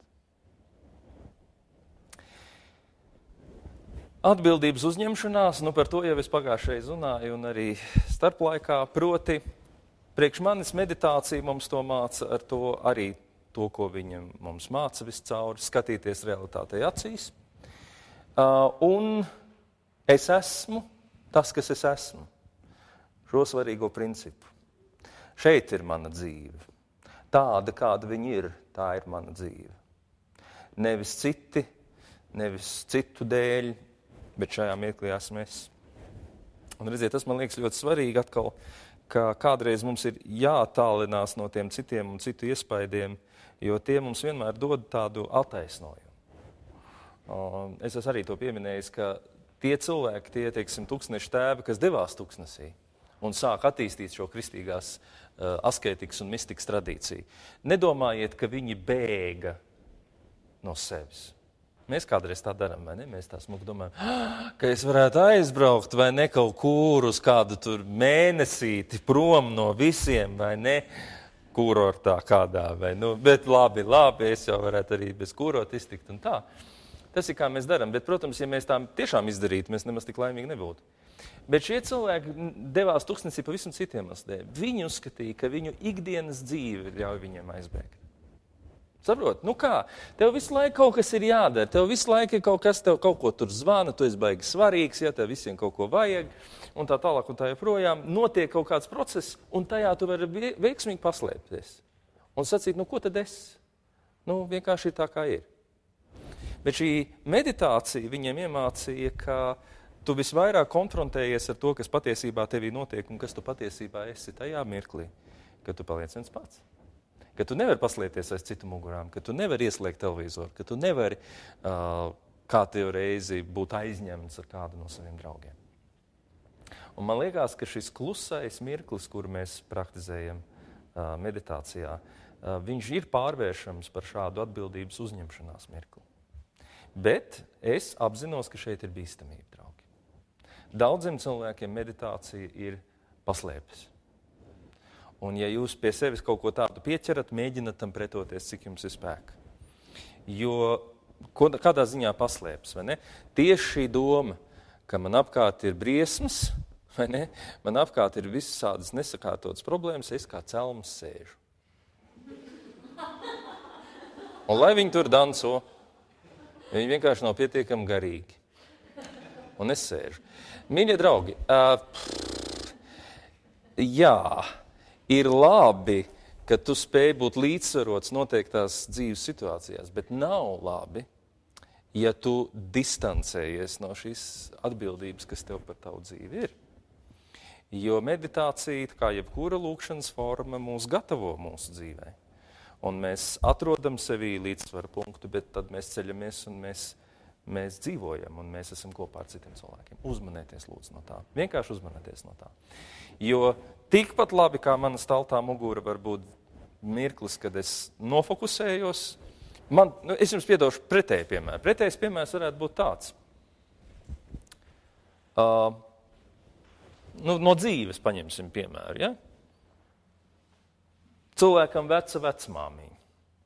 Atbildības uzņemšanās, nu par to jau es pagājušreiz runāju un arī starplaikā, proti priekš manis meditācija mums to māca ar to arī to, ko viņa mums māca viscauri, skatīties realitātei acīs. Uh, un es esmu tas, kas es esmu. Šo svarīgo principu. Šeit ir mana dzīve. Tāda, kāda viņa ir, tā ir mana dzīve. Nevis citi, nevis citu dēļ, bet šajā mirklī esmu es. Un redziet, tas man liekas ļoti svarīgi atkal, ka kādreiz mums ir jātālinās no tiem citiem un citu iespaidiem, jo tie mums vienmēr dod tādu attaisnojumu. Es esmu arī to pieminējis, ka tie cilvēki, tie, teiksim, tūkstnešu tēvi, kas devās tūkstnesī un sāk attīstīt šo kristīgās uh, askētikas un mistikas tradīciju, nedomājiet, ka viņi bēga no sevis. Mēs kādreiz tā darām, vai ne? Mēs tā smuki domājam, ka es varētu aizbraukt vai ne kaut kur uz kādu tur mēnesīti prom no visiem, vai ne? Kurortā kādā, vai nu, bet labi, labi, es jau varētu arī bez kurorta iztikt un tā. Tas ir, kā mēs darām, bet, protams, ja mēs tā tiešām izdarītu, mēs nemaz tik laimīgi nebūtu. Bet šie cilvēki devās tūkstnesī pavisam citiem dēļ. Viņi uzskatīja, ka viņu ikdienas dzīve ļauj viņiem aizbēgt. Saprot? Nu kā? Tev visu laiku kaut kas ir jādara, tev visu laiku ir kaut kas, tev kaut ko tur zvana, tu esi baigi svarīgs, ja tev visiem kaut ko vajag, un tā tālāk un tā joprojām. Notiek kaut kāds process, un tajā tu vari veiksmīgi paslēpties. Un sacīt, nu ko tad es? Nu, vienkārši ir tā, kā ir. Bet šī meditācija viņiem iemācīja, ka tu visvairāk konfrontējies ar to, kas patiesībā tevī notiek un kas tu patiesībā esi tajā mirklī, kad tu paliec viens pats. ka tu nevari paslēpties aiz citu mugurām, ka tu nevari ieslēgt televizoru, ka tu nevari uh, kādu reizi būt aizņemts ar kādu no saviem draugiem. Un man liekas, ka šis klusais mirklis, kuru mēs praktizējam uh, meditācijā, uh, viņš ir pārvēršams par šādu atbildības uzņemšanās mirkli. Bet es apzinos, ka šeit ir bīstamība, draugi. Daudziem cilvēkiem meditācija ir paslēpes. Un ja jūs pie sevis kaut ko tādu pieķerat, mēģinat tam pretoties, cik jums ir spēka. Jo ko, kādā ziņā paslēpes, vai ne? Tieši šī doma, ka man apkārt ir briesmas, vai ne? Man apkārt ir visādas nesakārtotas problēmas, es kā celms sēžu. Un lai viņi tur danco, viņi vienkārši nav pietiekami garīgi. Un es sēžu. Mīļie draugi, uh, jā, ir labi, ka tu spēj būt līdzsvarots noteiktās dzīves situācijās, bet nav labi, ja tu distancējies no šīs atbildības, kas tev par tavu dzīvi ir. Jo meditācija, kā jebkura lūkšanas forma, mūs gatavo mūsu dzīvē. Un mēs atrodam sevī līdzsvaru punktu, bet tad mēs ceļamies un mēs, mēs dzīvojam un mēs esam kopā ar citiem cilvēkiem. Uzmanieties lūdzu no tā. Vienkārši uzmanieties no tā. Jo tikpat labi, kā mana staltā mugura var būt mirklis, kad es nofokusējos, man, nu, es jums piedošu pretēju piemēru. Pretējs piemērs varētu būt tāds. Uh, nu, no dzīves paņemsim piemēru, ja? Cilvēkam veca vecmāmiņa.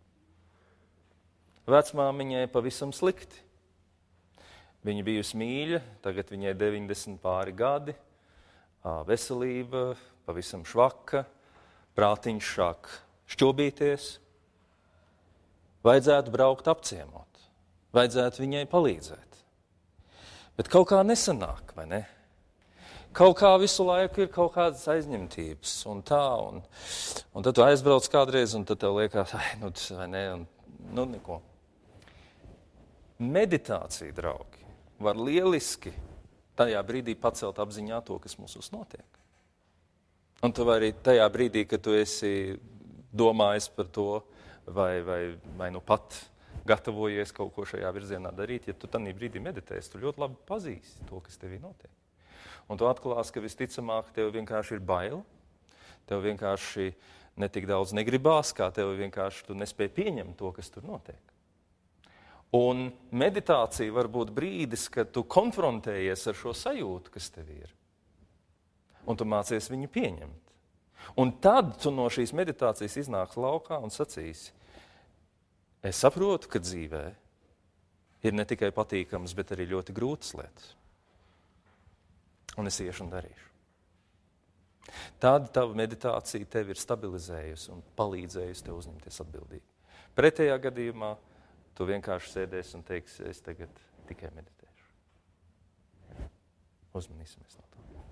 Vecmāmiņai pavisam slikti. Viņa bijusi mīļa, tagad viņai deviņdesmit pāri gadi, veselība pavisam švaka, prātiņš sāk šķobīties. Vajadzētu braukt apciemot, vajadzētu viņai palīdzēt. Bet kaut kā nesanāk, vai ne? Kaut kā visu laiku ir kaut kādas aizņemtības un tā, un, un tad tu aizbrauc kādreiz, un tad tev liekas, ai, nu, vai ne, un, nu, neko. Meditācija, draugi, var lieliski tajā brīdī pacelt apziņā to, kas mūsos notiek. Un tu vari tajā brīdī, kad tu esi domājis par to, vai, vai, vai nu pat gatavojies kaut ko šajā virzienā darīt, ja tu tādā brīdī meditēsi, tu ļoti labi pazīsti to, kas tevī notiek. Un tu atklāsi, ka visticamāk tev vienkārši ir bail, tev vienkārši netik daudz negribās, kā tev vienkārši tu nespēj pieņemt to, kas tur notiek. Un meditācija var būt brīdis, kad tu konfrontējies ar šo sajūtu, kas tev ir. Un tu mācies viņu pieņemt. Un tad tu no šīs meditācijas iznāks laukā un sacīsi, es saprotu, ka dzīvē ir ne tikai patīkamas, bet arī ļoti grūtas lietas. Un es iešu un darīšu. Tāda tava meditācija tevi ir stabilizējusi un palīdzējusi tev uzņemties atbildību. Pretējā gadījumā tu vienkārši sēdēsi un teiksi, es tagad tikai meditēšu. Uzmanīsimies no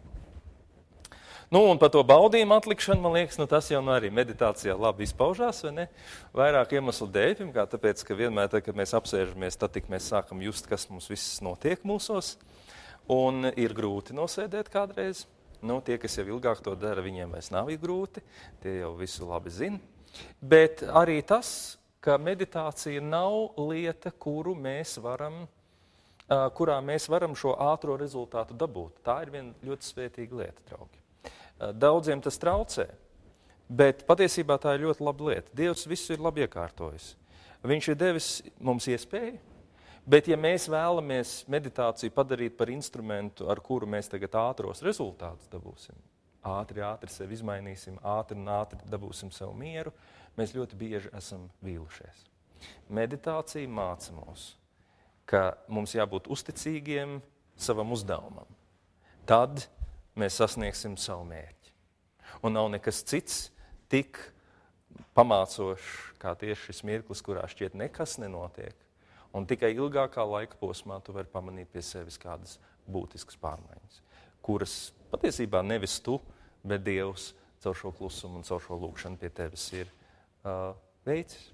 tā. Nu, un par to baudījumu atlikšanu, man liekas, nu, tas jau nu arī meditācijā labi izpaužās, vai ne? Vairāk iemeslu dēļ, pirmkārt, tāpēc, ka vienmēr, tā, kad mēs apsēžamies, tad tik mēs sākam just, kas mums viss notiek mūsos. Un ir grūti nosēdēt kādreiz. Nu, tie, kas jau ilgāk to dara, viņiem vairs nav grūti. Tie jau visu labi zina. Bet arī tas, ka meditācija nav lieta, kuru mēs varam, kurā mēs varam šo ātro rezultātu dabūt. Tā ir viena ļoti svētīga lieta, draugi. Daudziem tas traucē, bet patiesībā tā ir ļoti laba lieta. Dievs visu ir labi iekārtojis. Viņš ir devis mums iespēju. Bet, ja mēs vēlamies meditāciju padarīt par instrumentu, ar kuru mēs tagad ātros rezultātus dabūsim, ātri, ātri sevi izmainīsim, ātri un ātri dabūsim sev mieru, mēs ļoti bieži esam vīlušies. Meditācija māca mūs, ka mums jābūt uzticīgiem savam uzdevumam. Tad mēs sasniegsim savu mērķi. Un nav nekas cits tik pamācošs, kā tieši šis mirklis, kurā šķiet nekas nenotiek. Un tikai ilgākā laika posmā tu vari pamanīt pie sevis kādas būtiskas pārmaiņas, kuras patiesībā nevis tu, bet Dievs caur šo klusumu un caur šo lūkšanu pie tevis ir uh, veicis.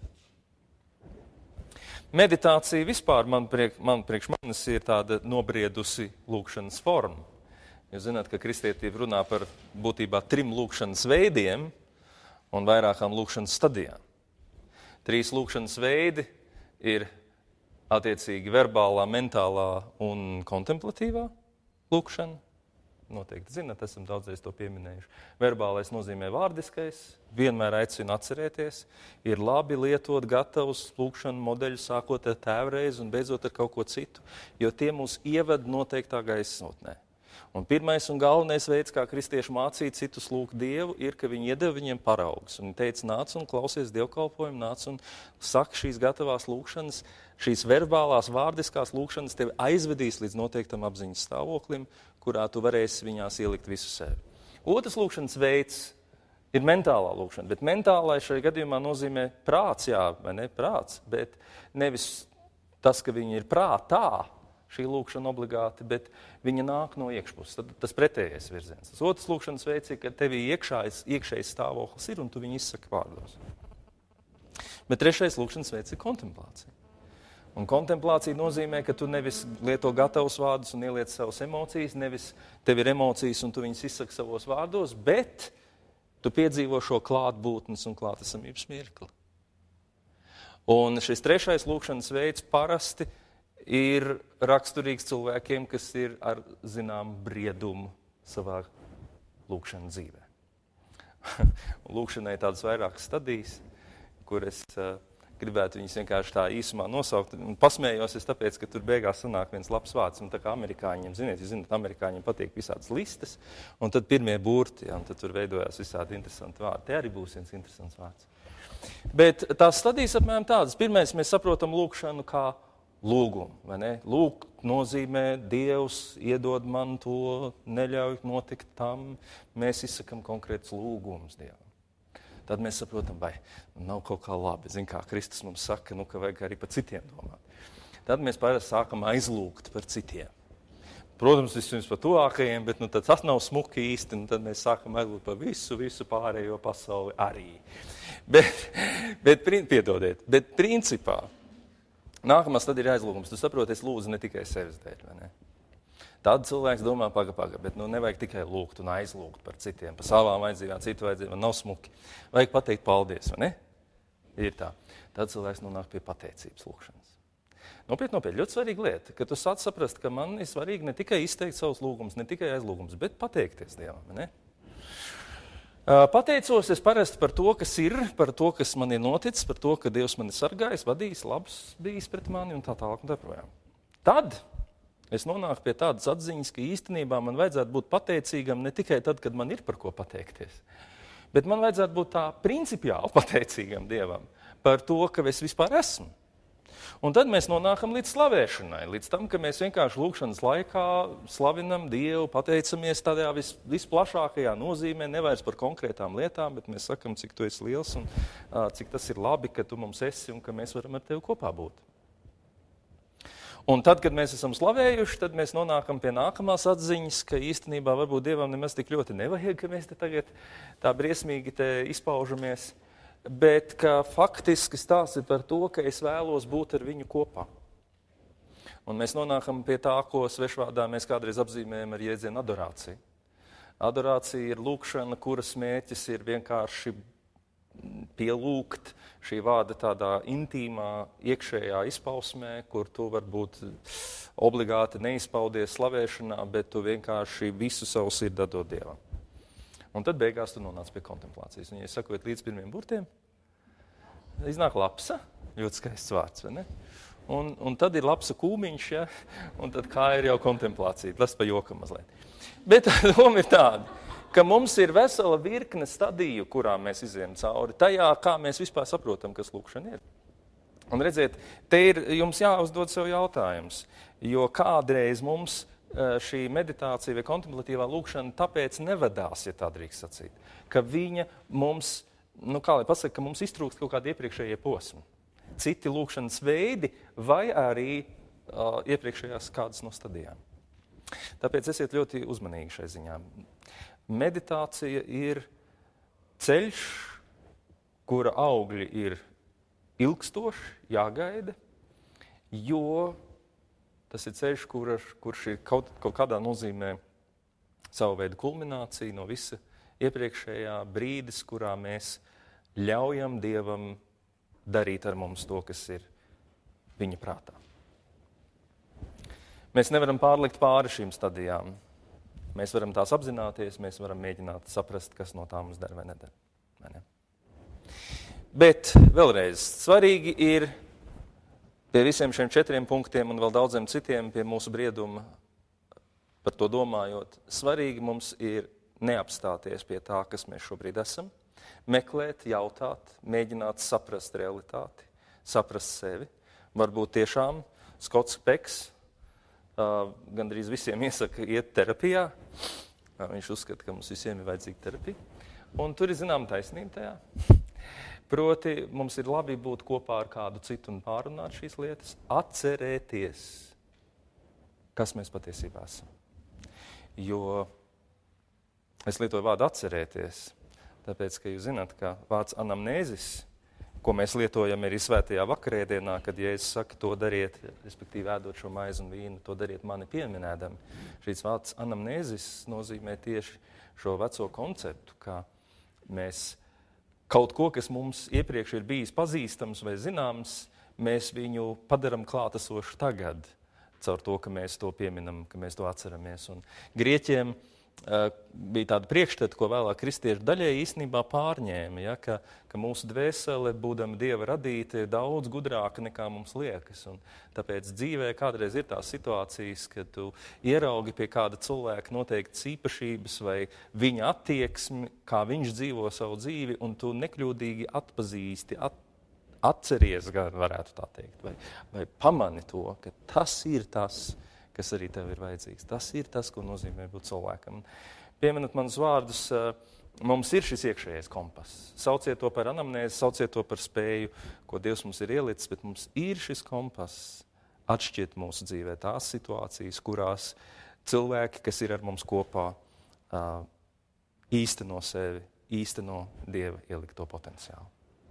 Meditācija vispār man priek, man priekš manis ir tāda nobriedusi lūkšanas forma. Jūs zināt, ka kristietība runā par būtībā trim lūkšanas veidiem un vairākām lūkšanas stadijām. Trīs lūkšanas veidi ir attiecīgi verbālā, mentālā un kontemplatīvā lūkšana. Noteikti zināt, esam daudzreiz to pieminējuši. Verbālais nozīmē vārdiskais, vienmēr aicinu atcerēties, ir labi lietot gatavus lūkšanu modeļus, sākot ar tēvreizi un beidzot ar kaut ko citu, jo tie mūs ieved noteiktā gaisotnē. Un pirmais un galvenais veids, kā kristieši mācīja citus lūgt Dievu, ir, ka viņi iedeva viņiem paraugus. Viņi teica, nāc un klausies dievkalpojumu, nāc un saka šīs gatavās lūkšanas, šīs verbālās, vārdiskās lūkšanas tevi aizvedīs līdz noteiktam apziņas stāvoklim, kurā tu varēsi viņās ielikt visu sevi. Otrs lūkšanas veids ir mentālā lūkšana, bet mentālai šajā gadījumā nozīmē prāts, jā, vai ne, prāts, bet nevis tas, ka viņi ir prātā, šī lūkšana obligāti, bet viņa nāk no iekšpuses. Tad tas pretējais virziens. Tas otrs lūkšanas veids ir, ka tevī iekšējais, iekšējais stāvoklis ir un tu viņu izsaki vārdos. Bet trešais lūkšanas veids ir kontemplācija. Un kontemplācija nozīmē, ka tu nevis lieto gatavus vārdus un ieliec savas emocijas, nevis tev ir emocijas un tu viņas izsaki savos vārdos, bet tu piedzīvo šo klātbūtnes un klātesamības mirkli. Un šis trešais lūkšanas veids parasti ir raksturīgs cilvēkiem, kas ir ar zinām briedumu savā lūkšanas dzīvē. Lūkšanai tādas vairākas stadijas, kur es uh, gribētu viņus vienkārši tā īsumā nosaukt. Un pasmējos es tāpēc, ka tur beigās sanāk viens labs vārds. Un tā kā amerikāņiem, ziniet, jūs zināt, amerikāņiem patīk visādas listas, un tad pirmie burti, ja, un tad tur veidojās visādi interesanti vārdi. Te arī būs viens interesants vārds. Bet tās stadijas apmēram tādas. Pirmais, mēs saprotam lūkšanu kā lūgumu, vai ne? Lūgt nozīmē Dievs iedod man to, neļauj notikt tam. Mēs izsakam konkrētus lūgumus Dievam. Tad mēs saprotam, vai nav kaut kā labi. Zin, kā Kristus mums saka, nu, ka vajag arī par citiem domāt. Tad mēs parasti sākam aizlūgt par citiem. Protams, vispirms par tuvākajiem, bet nu, tas nav smuki īsti, un tad mēs sākam aizlūgt par visu, visu pārējo pasauli arī. Bet, bet piedodiet, bet principā, nākamās tad ir aizlūgums. Tu saproti, es lūdzu ne tikai sevis dēļ, vai ne? Tad cilvēks domā, paga, paga, bet nu nevajag tikai lūgt un aizlūgt par citiem, par savām vajadzībām, citu vajadzībām, nav smuki. Vajag pateikt paldies, vai ne? Ir tā. Tad cilvēks nonāk pie pateicības lūkšanas. Nopiet, nopiet, ļoti svarīga lieta, ka tu sāc saprast, ka man ir svarīgi ne tikai izteikt savus lūgumus, ne tikai aizlūgumus, bet pateikties Dievam, vai ne? Pateicos es parasti par to, kas ir, par to, kas man ir noticis, par to, ka Dievs mani sargājis, vadījis, labs bijis pret mani un tā tālāk un tā projām. Tad es nonāku pie tādas atziņas, ka īstenībā man vajadzētu būt pateicīgam ne tikai tad, kad man ir par ko pateikties, bet man vajadzētu būt tā principiāli pateicīgam Dievam par to, ka es vispār esmu. Un tad mēs nonākam līdz slavēšanai, līdz tam, ka mēs vienkārši lūkšanas laikā slavinam Dievu, pateicamies tādā vis, visplašākajā nozīmē, nevairs par konkrētām lietām, bet mēs sakam, cik tu esi liels un uh, cik tas ir labi, ka tu mums esi un ka mēs varam ar tevi kopā būt. Un tad, kad mēs esam slavējuši, tad mēs nonākam pie nākamās atziņas, ka īstenībā varbūt Dievam nemaz tik ļoti nevajag, ka mēs te tagad tā briesmīgi te izpaužamies, bet ka faktiski stāsts ir par to, ka es vēlos būt ar viņu kopā. Un mēs nonākam pie tā, ko svešvārdā mēs kādreiz apzīmējam ar jēdzienu adorāciju. Adorācija ir lūkšana, kuras mērķis ir vienkārši pielūgt šī vārda tādā intīmā, iekšējā izpausmē, kur tu varbūt obligāti neizpaudies slavēšanā, bet tu vienkārši visu savu sirdi dod Dievam. Un tad beigās tu nonāc pie kontemplācijas. Un, ja sakot līdz pirmiem burtiem, iznāk lapsa, ļoti skaists vārds, vai ne? Un, un tad ir lapsa kūmiņš, ja? Un tad kā ir jau kontemplācija, tas pa jokam mazliet. Bet doma ir tāda, ka mums ir vesela virkne stadiju, kurām mēs izējam cauri, tajā, kā mēs vispār saprotam, kas lūkšana ir. Un redziet, te ir jums jāuzdod sev jautājums, jo kādreiz mums šī meditācija vai kontemplatīvā lūkšana tāpēc nevedās, ja tā drīkst sacīt, ka viņa mums, nu kā lai pasaka, ka mums iztrūkst kaut kādi iepriekšējie posmi. Citi lūkšanas veidi vai arī uh, iepriekšējās kādas no stadijām. Tāpēc esiet ļoti uzmanīgi šai ziņā. Meditācija ir ceļš, kura augļi ir ilgstoši, jāgaida, jo tas ir ceļš, kur, kurš ir kaut, kaut kādā nozīmē savu veidu kulminācija no visa iepriekšējā brīdis, kurā mēs ļaujam Dievam darīt ar mums to, kas ir viņa prātā. Mēs nevaram pārlikt pāri šīm stadijām. Mēs varam tās apzināties, mēs varam mēģināt saprast, kas no tā mums der vai neder. Vai ne? Bet vēlreiz, svarīgi ir pie visiem šiem četriem punktiem un vēl daudziem citiem pie mūsu brieduma par to domājot, svarīgi mums ir neapstāties pie tā, kas mēs šobrīd esam, meklēt, jautāt, mēģināt saprast realitāti, saprast sevi. Varbūt tiešām Skots Peks uh, gandrīz visiem iesaka iet terapijā. Uh, viņš uzskata, ka mums visiem ir vajadzīga terapija. Un tur ir zinām taisnība tajā. Proti, mums ir labi būt kopā ar kādu citu un pārunāt šīs lietas, atcerēties, kas mēs patiesībā esam. Jo es lietoju vārdu atcerēties, tāpēc, ka jūs zināt, ka vārds anamnēzis, ko mēs lietojam arī svētajā vakarēdienā, kad Jēzus saka, to dariet, respektīvi ēdot šo maizi un vīnu, to dariet mani pieminēdami. Šīs vārds anamnēzis nozīmē tieši šo veco konceptu, ka mēs kaut ko, kas mums iepriekš ir bijis pazīstams vai zināms, mēs viņu padaram klātesošu tagad, caur to, ka mēs to pieminam, ka mēs to atceramies. Un Grieķiem uh, bija tāda priekšstata, ko vēlāk kristieši daļai īstenībā pārņēma, ja, ka, ka mūsu dvēsele, būdama Dieva radīta, ir daudz gudrāka nekā mums liekas. Un tāpēc dzīvē kādreiz ir tās situācijas, kad tu ieraugi pie kāda cilvēka noteiktas īpašības vai viņa attieksmi, kā viņš dzīvo savu dzīvi, un tu nekļūdīgi atpazīsti, at, atceries, varētu tā teikt, vai, vai pamani to, ka tas ir tas, kas arī tev ir vajadzīgs. Tas ir tas, ko nozīmē būt cilvēkam. Pieminot manus vārdus, mums ir šis iekšējais kompass. Sauciet to par anamnēzi, sauciet to par spēju, ko Dievs mums ir ielicis, bet mums ir šis kompass atšķirt mūsu dzīvē tās situācijas, kurās cilvēki, kas ir ar mums kopā, īsteno sevi, īsteno Dieva ielikto potenciālu.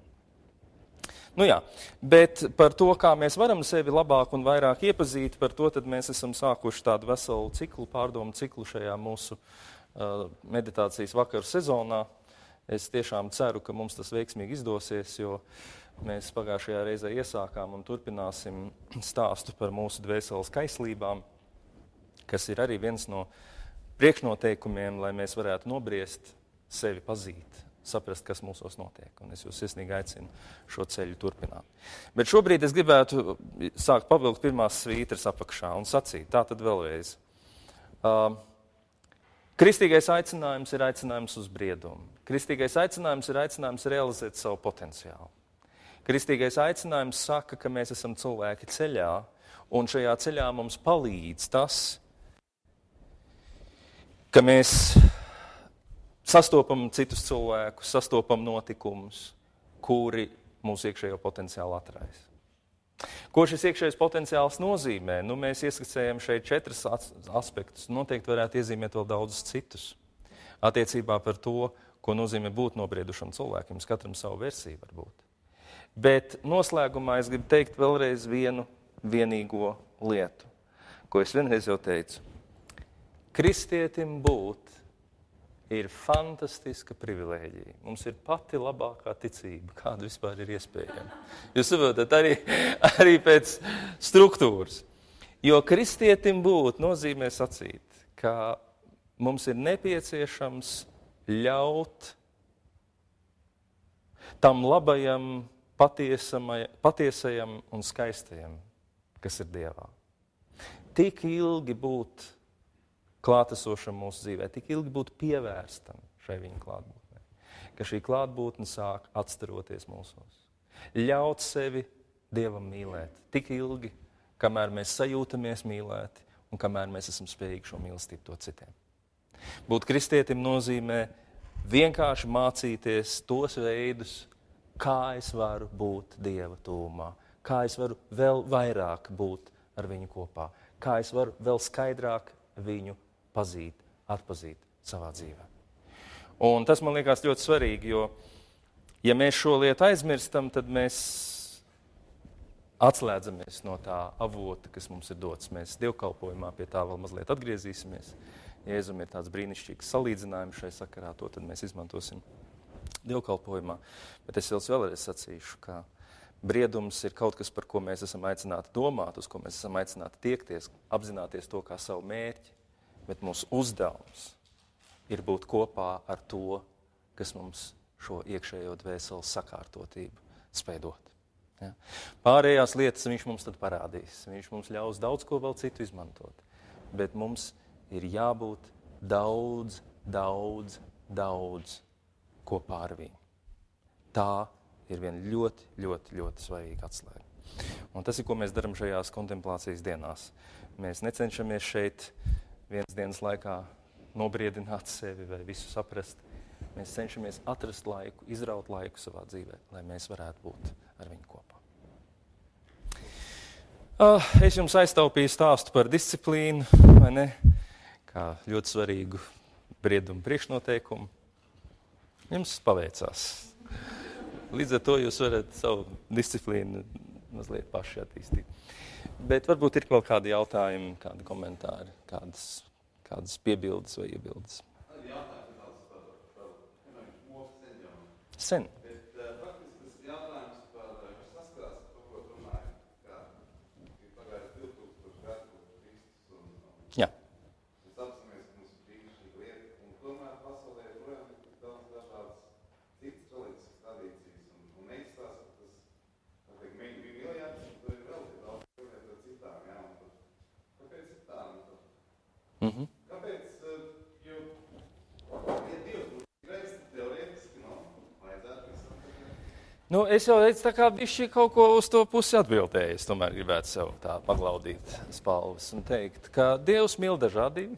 Nu jā, bet par to, kā mēs varam sevi labāk un vairāk iepazīt, par to tad mēs esam sākuši tādu veselu ciklu, pārdomu ciklu šajā mūsu uh, meditācijas vakaru sezonā. Es tiešām ceru, ka mums tas veiksmīgi izdosies, jo mēs pagājušajā reizē iesākām un turpināsim stāstu par mūsu dvēseles kaislībām, kas ir arī viens no priekšnoteikumiem, lai mēs varētu nobriest, sevi pazīt, saprast, kas mūsos notiek, un es jūs sirsnīgi aicinu šo ceļu turpināt. Bet šobrīd es gribētu sākt pavilkt pirmās svītras apakšā un sacīt, tā tad vēlreiz. Uh, kristīgais aicinājums ir aicinājums uz briedumu. Kristīgais aicinājums ir aicinājums realizēt savu potenciālu. Kristīgais aicinājums saka, ka mēs esam cilvēki ceļā, un šajā ceļā mums palīdz tas, ka mēs sastopam citus cilvēkus, sastopam notikumus, kuri mūsu iekšējo potenciālu atraisa. Ko šis iekšējais potenciāls nozīmē? Nu, mēs ieskicējam šeit četras aspektus, noteikti varētu iezīmēt vēl daudzus citus. Attiecībā par to, ko nozīmē būt nobriedušam cilvēkiem, katram savu versiju varbūt. Bet noslēgumā es gribu teikt vēlreiz vienu vienīgo lietu, ko es vienreiz jau teicu. Kristietim būt ir fantastiska privilēģija. Mums ir pati labākā ticība, kāda vispār ir iespējama. Jūs saprotat, arī, arī pēc struktūras. Jo kristietim būt nozīmē sacīt, ka mums ir nepieciešams ļaut tam labajam, patiesajam un skaistajam, kas ir Dievā. Tik ilgi būt klātesošam mūsu dzīvē, tik ilgi būt pievērstam šai viņa klātbūtnē, ka šī klātbūtne sāk atstaroties mūsos. Ļaut sevi Dievam mīlēt tik ilgi, kamēr mēs sajūtamies mīlēti un kamēr mēs esam spējīgi šo mīlestību dot citiem. Būt kristietim nozīmē vienkārši mācīties tos veidus, kā es varu būt Dieva tuvumā, kā es varu vēl vairāk būt ar viņu kopā, kā es varu vēl skaidrāk viņu pazīt, atpazīt savā dzīvē. Un tas man liekas ļoti svarīgi, jo, ja mēs šo lietu aizmirstam, tad mēs atslēdzamies no tā avota, kas mums ir dots. Mēs dievkalpojumā pie tā vēl mazliet atgriezīsimies. Jēzum ir tāds brīnišķīgs salīdzinājums šai sakarā, to tad mēs izmantosim dievkalpojumā. Bet es vēl vēlreiz sacīšu, ka Briedums ir kaut kas, par ko mēs esam aicināti domāt, uz ko mēs esam aicināti tiekties, apzināties to kā savu mērķi, bet mūsu uzdevums ir būt kopā ar to, kas mums šo iekšējo dvēseles sakārtotību spēj dot. Ja? Pārējās lietas viņš mums tad parādīs. Viņš mums ļaus daudz ko vēl citu izmantot. Bet mums ir jābūt daudz, daudz, daudz kopā ar viņu. Tā ir viena ļoti, ļoti, ļoti svarīga atslēga. Un tas ir, ko mēs darām šajās kontemplācijas dienās. Mēs necenšamies šeit vienas dienas laikā nobriedināt sevi vai visu saprast. Mēs cenšamies atrast laiku, izraut laiku savā dzīvē, lai mēs varētu būt ar viņu kopā. Uh, es jums aiztaupīju stāstu par disciplīnu, vai ne? Kā ļoti svarīgu briedumu priekšnoteikumu. Jums paveicās. Līdz ar to jūs varat savu disciplīnu mazliet paši attīstīt. Bet varbūt ir vēl kādi jautājumi, kādi komentāri, kādas, kādas piebildes vai iebildes. Jautājums par, par, par mūsu sen jau. Sen. Bet uh, faktiski tas jautājums par, kas saskarās ar to, ko runājam, kā ir pagājis divtūkstoši gadu Kristus un, un Jā. mēs apzināmies, ka mums ir brīnišķīga lieta, un tomēr pasaulē joprojām ir daudz dažādas citas reliģiskas tradīcijas, un, un neizstāsta, ka tas, tā teikt, mēģi bija miljārds, un tur ir vēl tik daudz cilvēku ar citām, jā, un tur, kāpēc ir tā? Un tur, Mhm. kāpēc, uh, jo, ja Dievs būtu grēks, teorētiski, no, vajadzētu visam tā. Nu, es jau reiz tā kā bišķi kaut ko uz to pusi atbildēju. Es tomēr gribētu sev tā paglaudīt spalvas un teikt, ka Dievs mīl dažādību.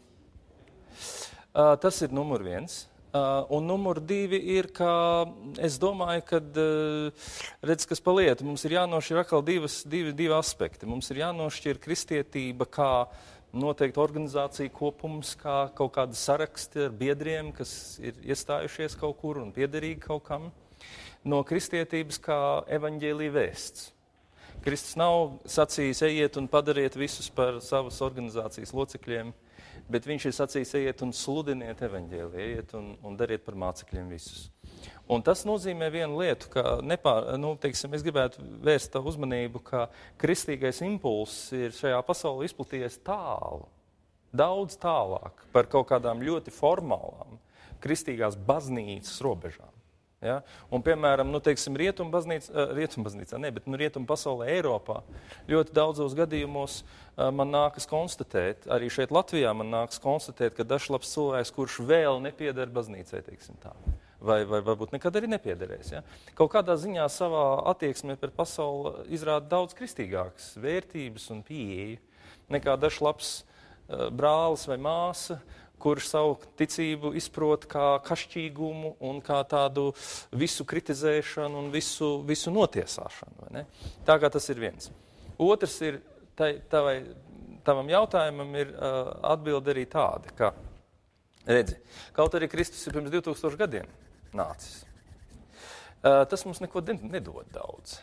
Uh, tas ir numur viens. Uh, un numur divi ir, ka es domāju, ka, uh, redz, kas paliet, mums ir jānošķir atkal divas, divi, divi aspekti. Mums ir jānošķir kristietība kā noteikti organizācija kopums, kā kaut kāda saraksti ar biedriem, kas ir iestājušies kaut kur un piederīgi kaut kam, no kristietības kā evaņģēlija vēsts. Kristus nav sacījis, ejiet un padariet visus par savas organizācijas locekļiem, bet viņš ir sacījis, ejiet un sludiniet evaņģēliju, ejiet un, un dariet par mācekļiem visus. Un tas nozīmē vienu lietu, ka nepār, nu, teiksim, es gribētu vērst tavu uzmanību, ka kristīgais impulss ir šajā pasaulē izplatījies tālu, daudz tālāk par kaut kādām ļoti formālām kristīgās baznīcas robežām. Ja? Un, piemēram, nu, teiksim, rietumu baznīca, rietumu baznīcā, ne, bet nu, rietumu pasaulē Eiropā ļoti daudzos gadījumos uh, man nākas konstatēt, arī šeit Latvijā man nākas konstatēt, ka dažs labs cilvēks, kurš vēl nepieder baznīcai, teiksim tā, vai, vai varbūt nekad arī nepiederēs. Ja? Kaut kādā ziņā savā attieksmē par pasauli izrāda daudz kristīgākas vērtības un pieeju nekā dažs labs uh, brālis vai māsa, kurš savu ticību izprot kā kašķīgumu un kā tādu visu kritizēšanu un visu, visu notiesāšanu. Vai ne? Tā kā tas ir viens. Otrs ir, tai, tavai, tavam jautājumam ir uh, atbilde arī tāda, ka, redzi, kaut arī Kristus ir pirms divtūkstošu gadiem nācis. Uh, tas mums neko nedod daudz.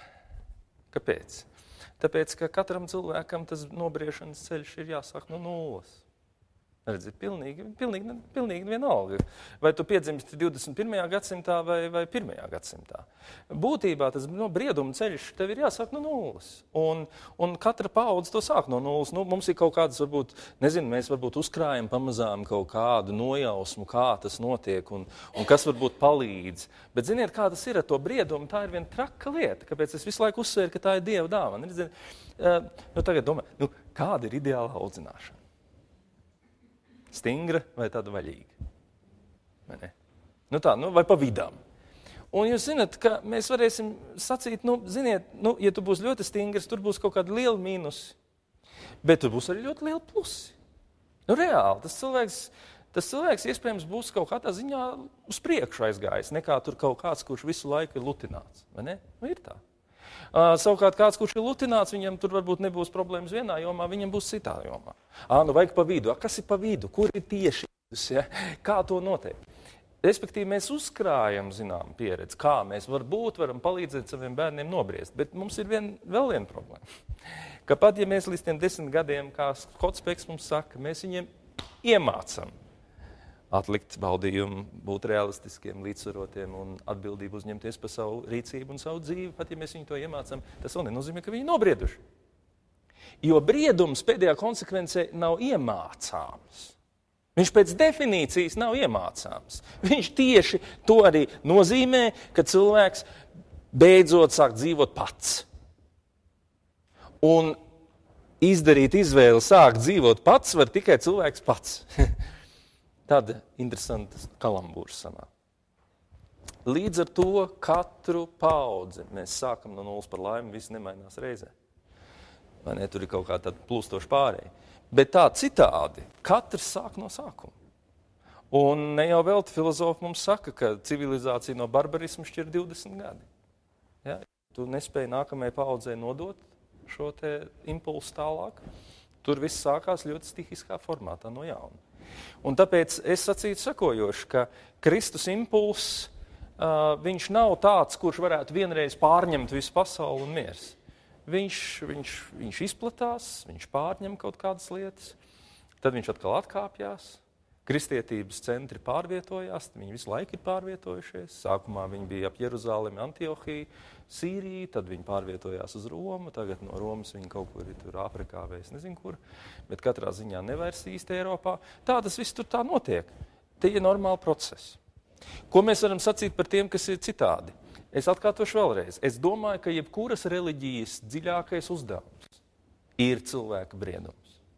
Kāpēc? Tāpēc, ka katram cilvēkam tas nobriešanas ceļš ir jāsāk no nulles. Redzi, pilnīgi, pilnīgi, pilnīgi vienalga. Vai tu piedzimsti divdesmit pirmajā gadsimtā vai, vai pirmajā gadsimtā. Būtībā tas no brieduma ceļš tev ir jāsāk no nulles. Un, un katra paudze to sāk no nulles. Nu, mums ir kaut kādas, varbūt, nezinu, mēs varbūt uzkrājam pamazām kaut kādu nojausmu, kā tas notiek un, un kas varbūt palīdz. Bet ziniet, kā tas ir ar to briedumu, tā ir viena traka lieta. Kāpēc es visu laiku uzsvēru, ka tā ir Dieva dāvana. Uh, nu, tagad domāju, nu, kāda ir ideāla audzināšana? Stingra vai tāda vaļīga? Vai ne? Nu tā, nu vai pa vidām. Un jūs zināt, ka mēs varēsim sacīt, nu, ziniet, nu, ja tu būsi ļoti stingrs, tur būs kaut kādi lieli mīnusi, bet tur būs arī ļoti lieli plusi. Nu, reāli, tas cilvēks, tas cilvēks iespējams būs kaut kādā ziņā uz priekšu aizgājis, nekā tur kaut kāds, kurš visu laiku ir lutināts. Vai ne? Nu, ir tā. Uh, savukārt kāds, kurš ir lutināts, viņam tur varbūt nebūs problēmas vienā jomā, viņam būs citā jomā. Ā, nu vajag pa vidu. A, kas ir pa vidu? Kur ir tieši? Ja? Kā to noteikt? Respektīvi, mēs uzkrājam, zinām, pieredzi, kā mēs varbūt varam palīdzēt saviem bērniem nobriest. Bet mums ir vien, vēl viena problēma. Ka pat, ja mēs līdz tiem desmit gadiem, kā Skotspeks mums saka, mēs viņiem iemācam. atlikt baudījumu, būt realistiskiem, līdzsvarotiem un atbildību uzņemties par savu rīcību un savu dzīvi, pat ja mēs viņu to iemācām, tas vēl nenozīmē, ka viņi nobrieduši. Jo briedums pēdējā konsekvencē nav iemācāms. Viņš pēc definīcijas nav iemācāms. Viņš tieši to arī nozīmē, ka cilvēks beidzot sāk dzīvot pats. Un izdarīt izvēli sākt dzīvot pats var tikai cilvēks pats. Tāda interesanta kalambūra sanāk. Līdz ar to katru paudzi mēs sākam no nulles par laimi, viss nemainās reizē. Vai ne, tur ir kaut kā tāda plūstoša pārēja. Bet tā citādi, katrs sāk no sākuma. Un ne jau velti filozofi mums saka, ka civilizācija no barbarismu šķir divdesmit gadi. Ja? Tu nespēji nākamajai paudzei nodot šo te impulsu tālāk. Tur viss sākās ļoti stihiskā formātā no jauna. Un tāpēc es sacītu sakojoši, ka Kristus impulss, uh, viņš nav tāds, kurš varētu vienreiz pārņemt visu pasauli un miers. Viņš, viņš, viņš izplatās, viņš pārņem kaut kādas lietas, tad viņš atkal atkāpjās. Kristietības centri pārvietojās, viņi visu laiku ir pārvietojušies. Sākumā viņi bija ap Jeruzalemi, Antiohiju, Sīriju, tad viņi pārvietojās uz Romu, tagad no Romas viņi kaut kur ir tur Āfrikā vai es nezinu kur, bet katrā ziņā nevairs īsti Eiropā. Tā tas viss tur tā notiek. Tie ir normāli procesi. Ko mēs varam sacīt par tiem, kas ir citādi? Es atkārtošu vēlreiz. Es domāju, ka jebkuras reliģijas dziļākais uzdevums ir cilvēka briedums.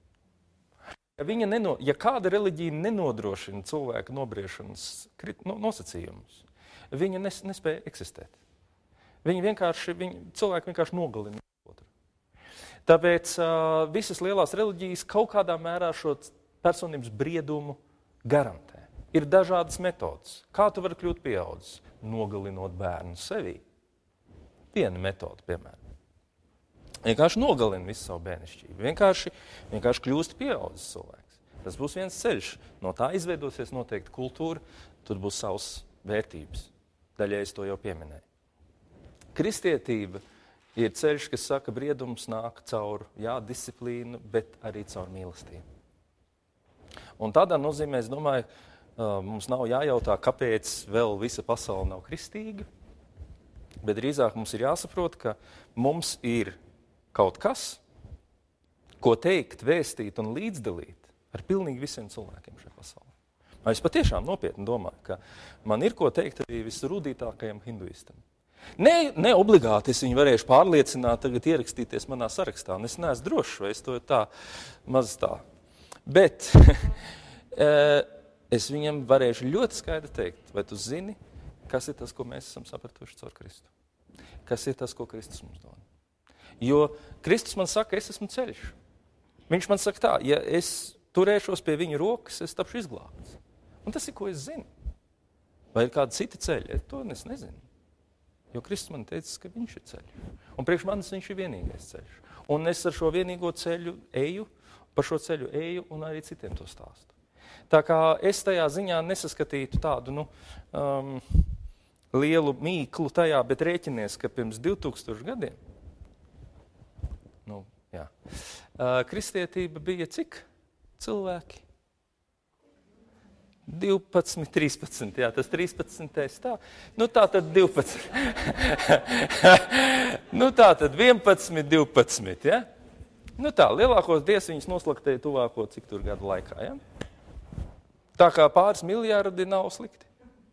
Ja, viņa neno, ja kāda reliģija nenodrošina cilvēka nobriešanas no, nosacījumus, viņa nes, nespēja eksistēt. Viņa vienkārši, viņa, cilvēki vienkārši nogalina otru. Tāpēc uh, visas lielās reliģijas kaut kādā mērā šo personības briedumu garantē. Ir dažādas metodas. Kā tu vari kļūt pieaudzis? Nogalinot bērnu sevī. Viena metode, piemēram. Vienkārši nogalina visu savu bērnišķību. Vienkārši, vienkārši kļūst pieaudzis cilvēks. Tas būs viens ceļš. No tā izveidosies noteikti kultūra, tur būs savas vērtības. Daļai es to jau pieminēju. Kristietība ir ceļš, kas saka, briedums nāk caur, jā, disciplīnu, bet arī caur mīlestību. Un tādā nozīmē, es domāju, mums nav jājautā, kāpēc vēl visa pasaule nav kristīga, bet drīzāk mums ir jāsaprot, ka mums ir kaut kas, ko teikt, vēstīt un līdzdalīt ar pilnīgi visiem cilvēkiem šajā pasaulē. Es patiešām nopietni domāju, ka man ir ko teikt arī visrūdītākajam hinduistam. Ne, ne obligāti es viņu varēšu pārliecināt, tagad ierakstīties manā sarakstā, un es neesmu drošs, vai es to tā maz tā. Bet es viņam varēšu ļoti skaidri teikt, vai tu zini, kas ir tas, ko mēs esam sapratuši caur Kristu. Kas ir tas, ko Kristus mums dod. Jo Kristus man saka, es esmu ceļš. Viņš man saka tā, ja es turēšos pie viņa rokas, es tapšu izglābts. Un tas ir, ko es zinu. Vai ir kāda cita ceļa? To es nezinu. Jo Kristus man teica, ka viņš ir ceļš. Un priekš manis viņš ir vienīgais ceļš. Un es ar šo vienīgo ceļu eju, par šo ceļu eju un arī citiem to stāstu. Tā kā es tajā ziņā nesaskatītu tādu, nu, um, lielu mīklu tajā, bet rēķinies, ka pirms divtūkstošu gadiem, nu, jā, uh, kristietība bija cik cilvēki? divpadsmit, trīspadsmit, jā, tas trīspadsmitais tā. Nu tā tad divpadsmit. Nu tā tad vienpadsmit, divpadsmit, jā. Nu tā, lielākos dievs viņus noslaktēja tuvāko cik tur gadu laikā, jā. Tā kā pāris miljārdi nav slikti.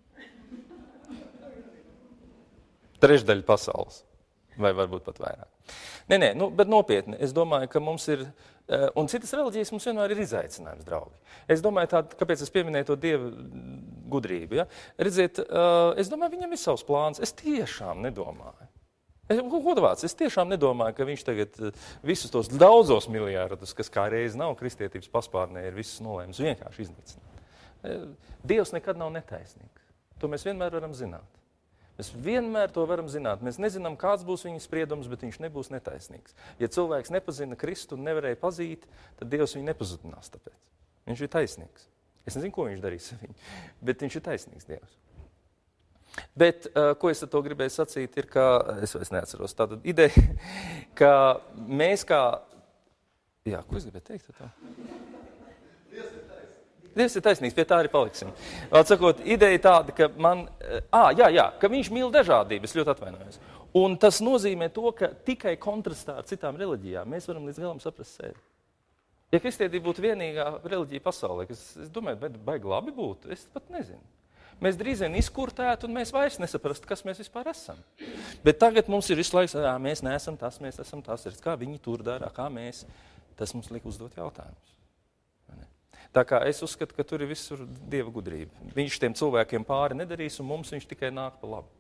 Trešdaļa pasaules. Vai varbūt pat vairāk. Nē, nē, nu, bet nopietni. Es domāju, ka mums ir, un citas reliģijas mums vienmēr ir izaicinājums, draugi. Es domāju, tā, kāpēc es pieminēju to Dieva gudrību, ja? Redziet, es domāju, viņam ir savs plāns. Es tiešām nedomāju. Es, godvārds, es tiešām nedomāju, ka viņš tagad visus tos daudzos miljārdus, kas kā reiz nav kristietības paspārnē, ir visus nolēmis vienkārši iznīcināt. Dievs nekad nav netaisnīgs. To mēs vienmēr varam zināt. Mēs vienmēr to varam zināt. Mēs nezinām, kāds būs viņa spriedums, bet viņš nebūs netaisnīgs. Ja cilvēks nepazina Kristu un nevarēja pazīt, tad Dievs viņu nepazudinās tāpēc. Viņš ir taisnīgs. Es nezinu, ko viņš darīs ar viņu, bet viņš ir taisnīgs Dievs. Bet, uh, ko es ar to gribēju sacīt, ir, ka, es vairs neatceros tādu ideju, ka mēs kā, jā, ko es gribēju teikt ar to? Dievs ir taisnīgs, pie tā arī paliksim. Vēl sakot, ideja tāda, ka man, ā, jā, jā, ka viņš mīl dažādību, es ļoti atvainojos. Un tas nozīmē to, ka tikai kontrastā ar citām reliģijām mēs varam līdz galam saprast sevi. Ja kristietība būtu vienīgā reliģija pasaulē, kas, es domāju, bet baigi labi būtu, es pat nezinu. Mēs drīz vien izkurtētu un mēs vairs nesaprastu, kas mēs vispār esam. Bet tagad mums ir visu laiku, jā, mēs neesam tas, mēs esam tas, kā viņi tur dara, kā mēs, tas mums liek uzdot jautājumus. Tā kā es uzskatu, ka tur ir visur Dieva gudrība. Viņš tiem cilvēkiem pāri nedarīs, un mums viņš tikai nāk pa labu.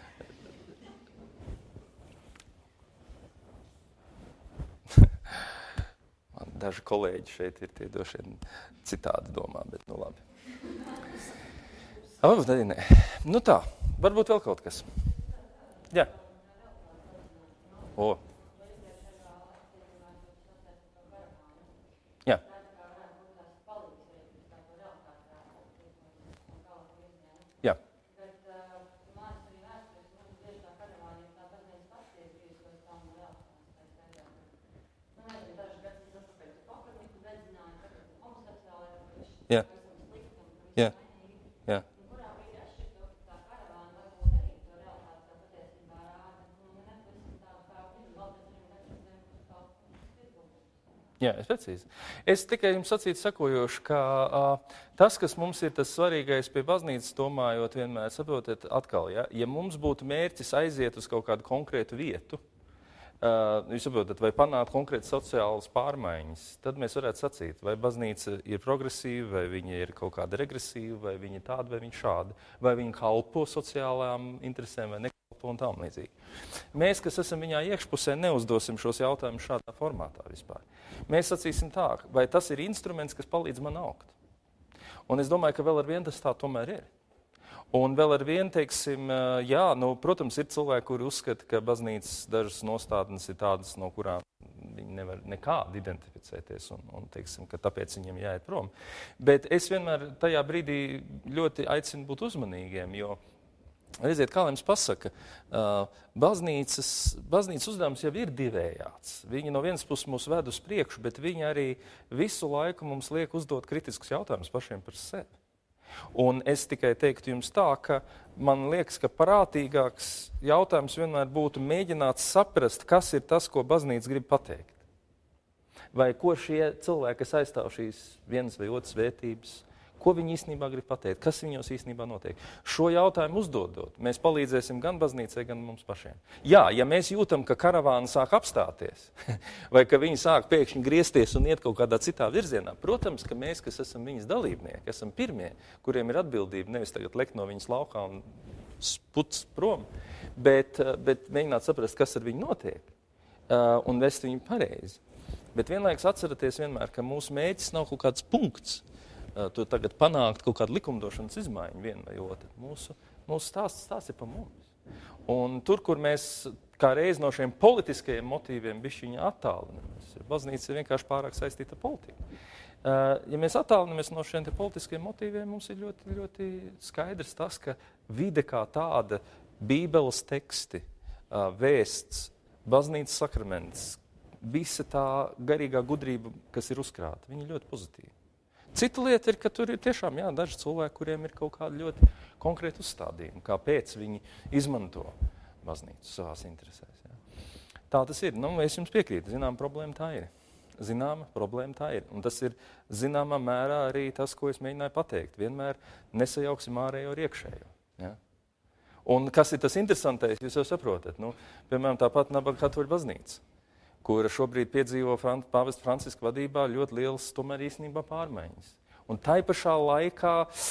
Man daži kolēģi šeit ir tie doši citādi domā, bet nu labi. Varbūt arī nē. Nu tā, varbūt vēl kaut kas. Jā. O. Jā. Jā. Jā. Jā. Jā. Jā, es precīzi. Es tikai jums sacītu sakojoši, ka uh, tas, kas mums ir tas svarīgais pie baznīcas, domājot vienmēr, saprotiet, atkal, ja, ja mums būtu mērķis aiziet uz kaut kādu konkrētu vietu, uh, jūs saprotat, vai panākt konkrētas sociālas pārmaiņas, tad mēs varētu sacīt, vai baznīca ir progresīva, vai viņa ir kaut kāda regresīva, vai viņa tāda, vai viņa šāda, vai viņa kalpo sociālām interesēm, vai nekalpo un tam līdzīgi. Mēs, kas esam viņā iekšpusē, neuzdosim šos jautājumus šādā formātā vispār. Mēs sacīsim tā, vai tas ir instruments, kas palīdz man augt. Un es domāju, ka vēl ar vienu tas tā tomēr ir. Un vēl ar vienu, teiksim, jā, nu, protams, ir cilvēki, kuri uzskata, ka baznīcas dažas nostādnes ir tādas, no kurām viņi nevar nekādi identificēties un, un teiksim, ka tāpēc viņiem jāiet prom. Bet es vienmēr tajā brīdī ļoti aicinu būt uzmanīgiem, jo redziet, kā lai jums pasaka, baznīcas, baznīcas uzdevums jau ir divējāds. Viņi no vienas puses mūs ved uz priekšu, bet viņi arī visu laiku mums liek uzdot kritiskus jautājumus pašiem par sevi. Un es tikai teiktu jums tā, ka man liekas, ka prātīgāks jautājums vienmēr būtu mēģināt saprast, kas ir tas, ko baznīca grib pateikt. Vai ko šie cilvēki, kas aizstāv šīs vienas vai otras vērtības, ko viņi īstenībā grib pateikt, kas viņos īstenībā notiek. Šo jautājumu uzdodot, mēs palīdzēsim gan baznīcai, gan mums pašiem. Jā, ja mēs jūtam, ka karavāna sāk apstāties, vai ka viņi sāk pēkšņi griezties un iet kaut kādā citā virzienā, protams, ka mēs, kas esam viņas dalībnieki, esam pirmie, kuriem ir atbildība nevis tagad lekt no viņas laukā un sputs prom, bet, bet mēģināt saprast, kas ar viņu notiek, un vest viņu pareizi. Bet vienlaikus atceraties vienmēr, ka mūsu mērķis nav kaut kāds punkts, to tagad panākt kaut kādu likumdošanas izmaiņu vienu vai otru. Mūsu, mūsu stāsts, stāsts ir pa mums. Un tur, kur mēs kā reiz no šiem politiskajiem motīviem bišķiņi attālinamies, baznīca ir vienkārši pārāk saistīta ar politiku. Ja mēs attālinamies no šiem politiskiem motīviem, mums ir ļoti, ļoti skaidrs tas, ka vide kā tāda, Bībeles teksti, vēsts, baznīcas sakraments, visa tā garīgā gudrība, kas ir uzkrāta, viņi ir ļoti pozitīvi. Cita lieta ir, ka tur ir tiešām jā, daži cilvēki, kuriem ir kaut kādi ļoti konkrēti uzstādījumi, kāpēc viņi izmanto baznīcu savās interesēs. Jā. Tā tas ir. Nu, es jums piekrītu, zināma problēma tā ir. Zināma problēma tā ir. Un tas ir zināmā mērā arī tas, ko es mēģināju pateikt. Vienmēr nesajauksim ārējo ar iekšējo. Jā. Un kas ir tas interesantais, jūs jau saprotat. Nu, piemēram, tāpat Nabaga katoļu baznīca, kura šobrīd piedzīvo pāvesta Franciska vadībā ļoti liels tomēr īstenībā pārmaiņas. Un tai pašā laikā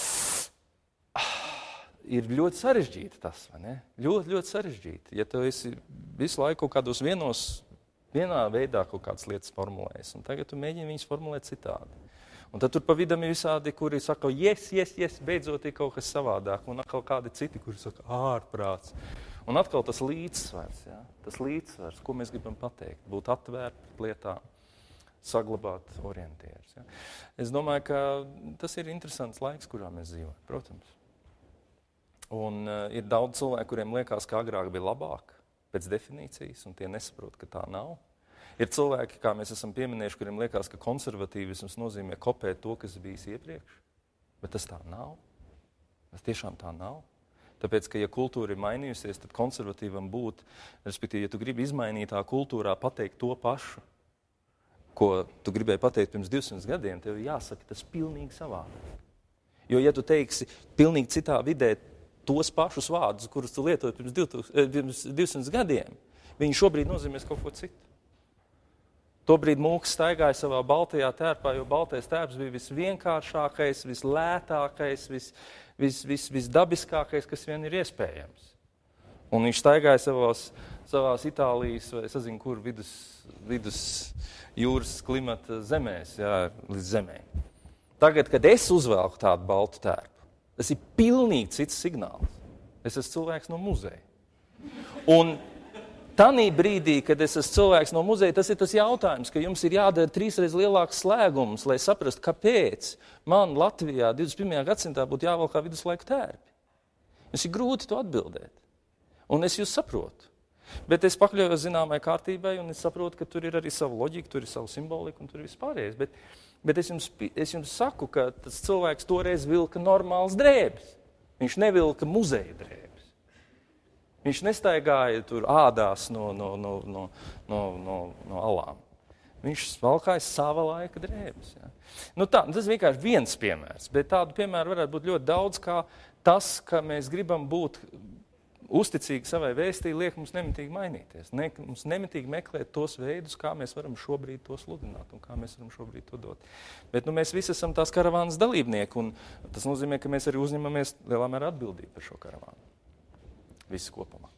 ir ļoti sarežģīti tas, vai ne? Ļoti, ļoti sarežģīti. Ja tu esi visu laiku kaut kādos vienos, vienā veidā kaut kādas lietas formulēs, un tagad tu mēģini viņas formulēt citādi. Un tad tur pa vidam ir visādi, kuri saka, yes, yes, yes, beidzot ir kaut kas savādāk, un atkal kādi citi, kuri saka, ārprāts. Un atkal tas līdzsvars, jā, tas līdzsvars, ko mēs gribam pateikt, būt atvērti pret lietām, saglabāt orientierus. Jā. Es domāju, ka tas ir interesants laiks, kurā mēs dzīvojam, protams. Un uh, ir daudz cilvēku, kuriem liekas, ka agrāk bija labāk pēc definīcijas, un tie nesaprot, ka tā nav. Ir cilvēki, kā mēs esam pieminējuši, kuriem liekas, ka konservatīvisms nozīmē kopēt to, kas bijis iepriekš. Bet tas tā nav. Tas tiešām tā nav. Tāpēc, ka ja kultūra ir mainījusies, tad konservatīvam būt, respektīvi, ja tu gribi izmainītā kultūrā pateikt to pašu, ko tu gribēji pateikt pirms divsimt gadiem, tev jāsaka tas pilnīgi savādāk. Jo, ja tu teiksi pilnīgi citā vidē tos pašus vārdus, kurus tu lietoji pirms divsimt gadiem, viņi šobrīd nozīmēs kaut ko citu. Tobrīd mūks staigāja savā baltajā tērpā, jo baltais tērps bija visvienkāršākais, vislētākais, vis, vis, vis, visdabiskākais, kas vien ir iespējams. Un viņš staigāja savās, savās Itālijas, vai es nezinu, kur vidus, vidus jūras klimata zemēs, jā, līdz zemē. Tagad, kad es uzvelku tādu baltu tērpu, tas ir pilnīgi cits signāls. Es esmu cilvēks no muzeja. Un tanī brīdī, kad es esmu cilvēks no muzeja, tas ir tas jautājums, ka jums ir jādara trīsreiz lielāks slēgums, lai saprastu, kāpēc man Latvijā divdesmit pirmajā gadsimtā būtu jāvalkā viduslaiku tērpi. Jums ir grūti to atbildēt. Un es jūs saprotu. Bet es pakļaujos zināmai kārtībai, un es saprotu, ka tur ir arī sava loģika, tur ir sava simbolika, un tur ir vispārējais. Bet, bet es, jums, es jums saku, ka tas cilvēks toreiz vilka normāls drēbes. Viņš nevilka muzeja drēbes. Viņš nestaigāja tur ādās no, no, no, no, no, no, no alām. Viņš valkāja sava laika drēbes. Ja. Nu tā, tas ir vienkārši viens piemērs, bet tādu piemēru varētu būt ļoti daudz, kā tas, ka mēs gribam būt uzticīgi savai vēstī, liek mums nemitīgi mainīties. Ne, mums nemitīgi meklēt tos veidus, kā mēs varam šobrīd to sludināt un kā mēs varam šobrīd to dot. Bet nu, mēs visi esam tās karavānas dalībnieki, un tas nozīmē, ka mēs arī uzņemamies lielā mērā atbildību par šo karavānu. Visi kopumā.